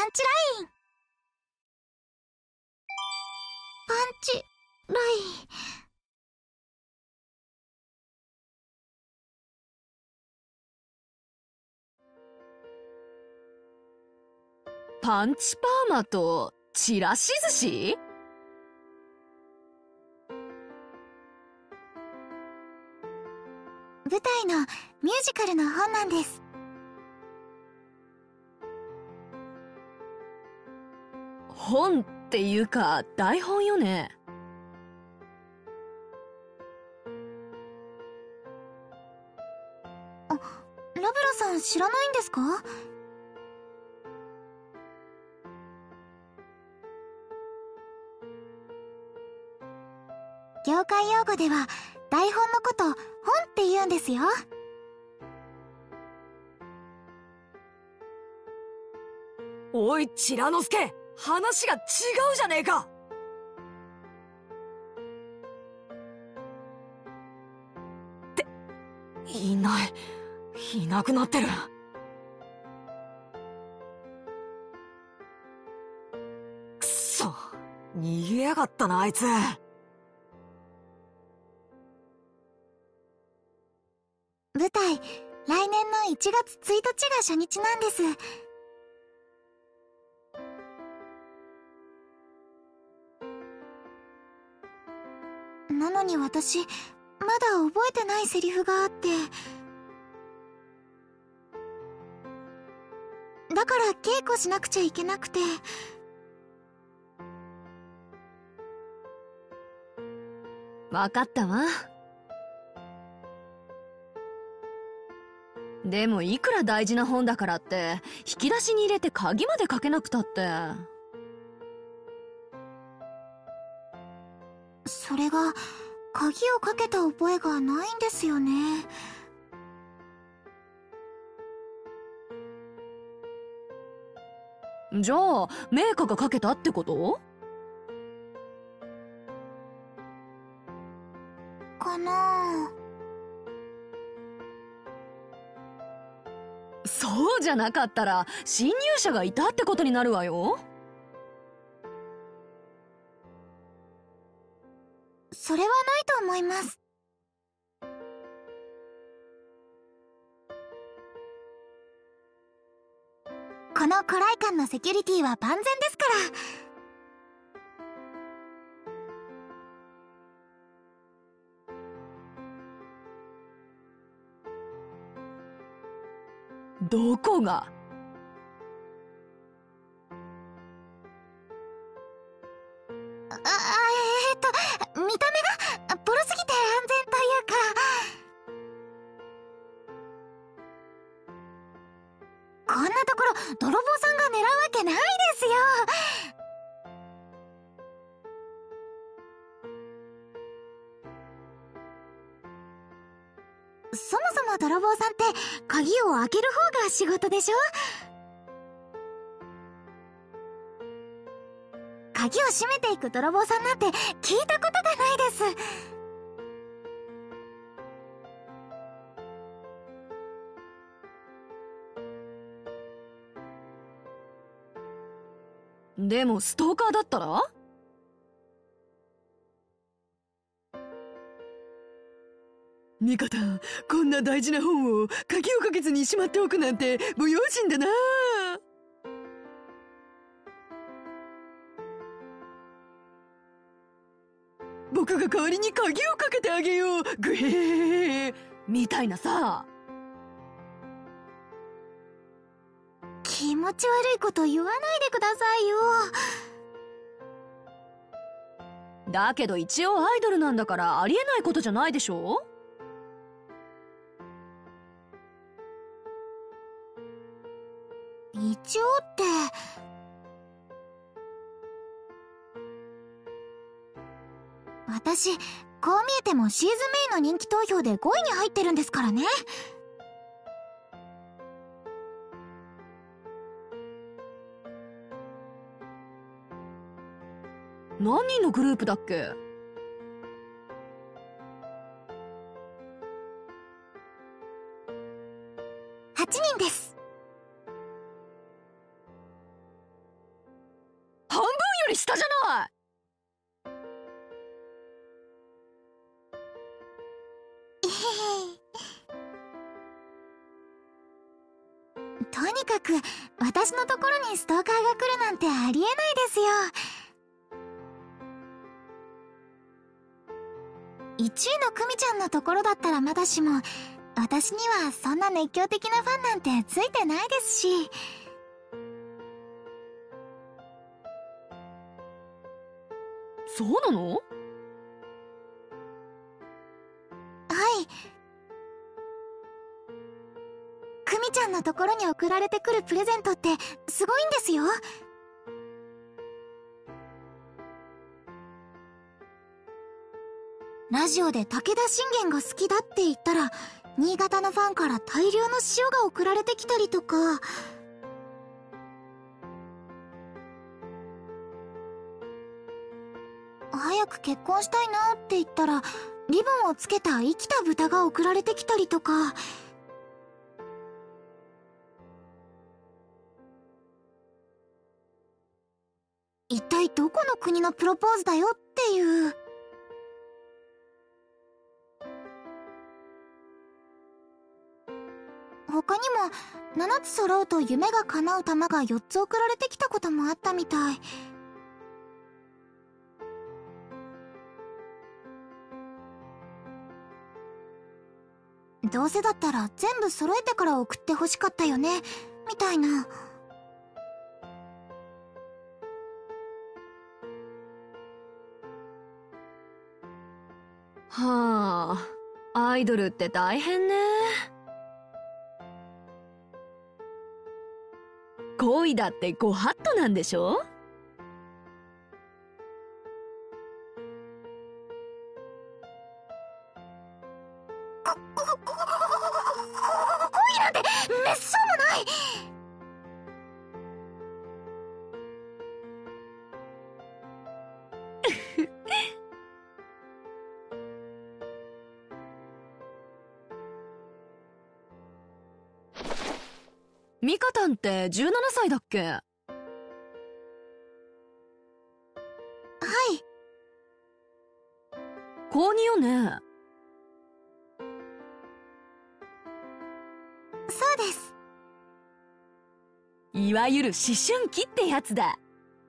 B: ンチライン。パンチライン。
G: パンチパーマとちらし寿司？
B: 舞台のミュージカルの本なんです。
G: 本っていうか台本よね。
B: あ、ラブラさん知らないんですか？業界用語では台本のこと本って言うんですよ。
A: おいチラノスケ、話が違うじゃねえか。っていないいなくなってる。くそ、逃げやがったなあいつ。
B: 舞台、来年のいちがつついたちが初日なんです。なのに私、まだ覚えてないセリフがあって。だから稽古しなくちゃいけなくて。
G: わかったわ。でもいくら大事な本だからって引き出しに入れて鍵までかけなくたって。
B: それが鍵をかけた覚えがないんですよね。
G: じゃあメーカがかけたってこと？
B: かな。
G: そうじゃなかったら侵入者がいたってことになるわよ。
B: それはないと思います。この古来館のセキュリティは万全ですから。
G: どこが？
B: あ、あえー、っと見た目がボロすぎて安全というか。こんなところ泥棒さんが狙うわけないですよ。そもそも泥棒さんって鍵を開ける方が仕事でしょ。鍵を閉めていく泥棒さんなんて聞いたことがないです。
G: でもストーカーだったら？ミカタ、こんな大事な本を鍵をかけずにしまっておくなんて不用心だな。僕が代わりに鍵をかけてあげよう。グヘーみたいなさ。
B: 気持ち悪いこと言わないでくださいよ。
G: だけど一応アイドルなんだからありえないことじゃないでしょ。
B: 一応って私こう見えてもシーズメイの人気投票でごいに入ってるんですからね。
G: 何人のグループだっけ？
B: はちにんです。 とにかく私のところにストーカーが来るなんてありえないですよ。いちいのクミちゃんのところだったらまだしも、私にはそんな熱狂的なファンなんてついてないですし。
G: そうなの？
B: はい。クミちゃんのところに送られてくるプレゼントってすごいんですよ。ラジオで武田信玄が好きだって言ったら、新潟のファンから大量の塩が送られてきたりとか、早く結婚したいなって言ったらリボンをつけた生きた豚が送られてきたりとか。一体どこの国のプロポーズだよっていう。他にもななつ揃うと夢が叶う玉がよっつ送られてきたこともあったみたい。どうせだったら全部揃えてから送ってほしかったよねみたいな。
D: はあ、アイドルって大変ね。恋だってご法度なんでしょ？
B: 恋なんてめっそうもない。
D: ミカタンってじゅうななさいだっけ？
B: はい。
D: 高によね。
B: そうです。
D: いわゆる思春期ってやつだ。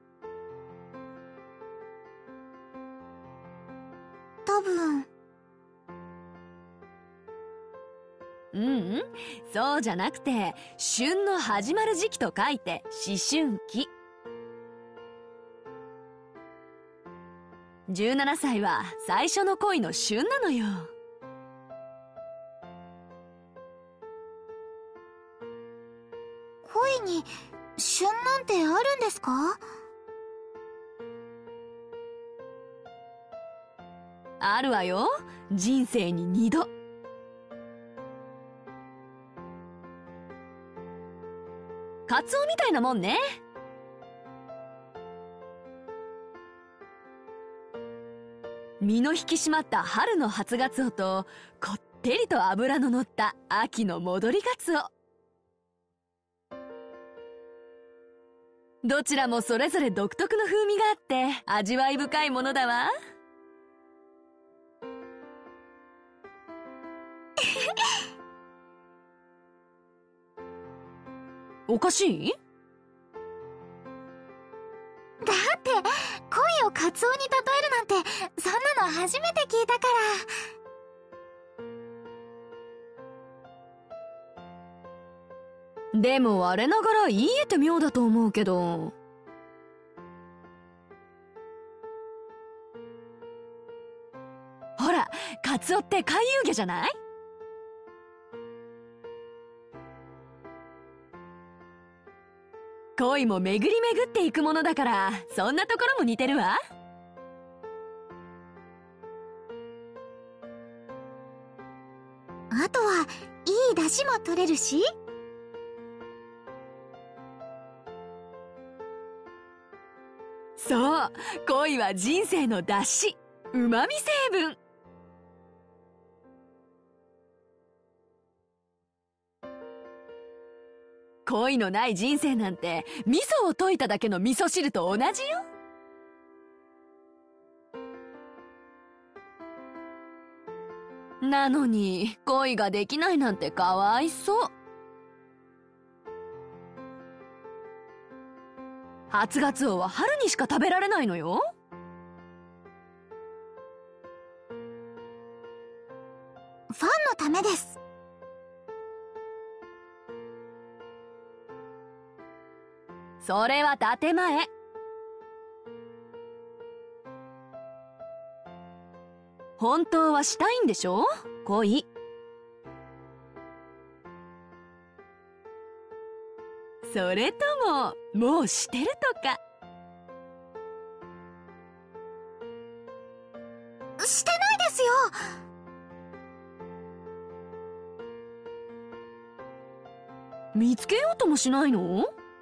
B: 多分。
D: うんうん、そうじゃなくて、旬の始まる時期と書いて思春期。じゅうななさいは最初の恋の旬なのよ。
B: 恋に旬なんてあるんですか？
D: あるわよ、人生ににど。カツオみたいなもんね。身の引き締まった春の初ガツオと、こってりと脂の乗った秋の戻りガツオ。どちらもそれぞれ独特の風味があって味わい深いものだわ。おかしい？
B: だって恋をカツオに例えるなんてそんなの初めて聞いたから。
D: でも我ながら言い得て妙だと思うけど。ほら、カツオって回遊魚じゃない？恋も巡り巡っていくものだから、そんなところも似てるわ。
B: あとはいい出汁も取れるし。
D: そう、恋は人生の出汁、うまみ成分。恋のない人生なんて味噌を溶いただけの味噌汁と同じよ。なのに恋ができないなんてかわいそう。 初ガツオは春にしか食べられないのよ。
B: ファンのためです。
D: それは建前。本当はしたいんでしょ、恋。それとももうしてるとか。
B: してないですよ。
D: 見つけようともしないの？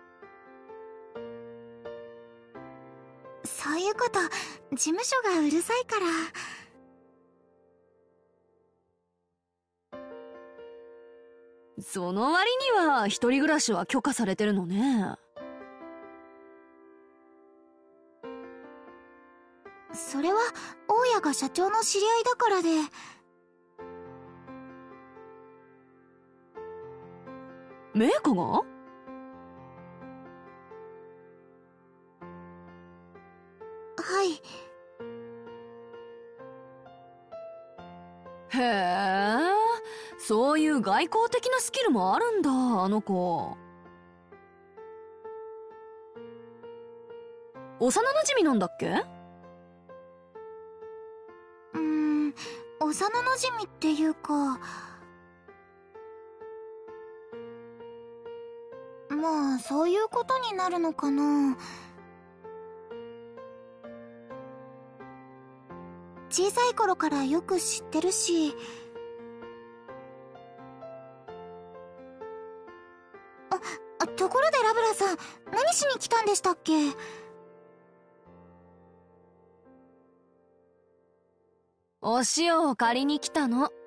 B: そういうこと事務所がうるさいから。
D: その割には一人暮らしは許可されてるのね。
B: それは大家が社長の知り合いだからで。
D: メイカが？
B: はい。
D: へえ、そういう外交的なスキルもあるんだ、あの子。幼馴染なんだっけ？
B: うーん、幼馴染っていうか、まあそういうことになるのかな。小さい頃からよく知ってるし。あ、ところでラブラさん、何しに来たんでしたっけ？
D: お塩を借りに来たの。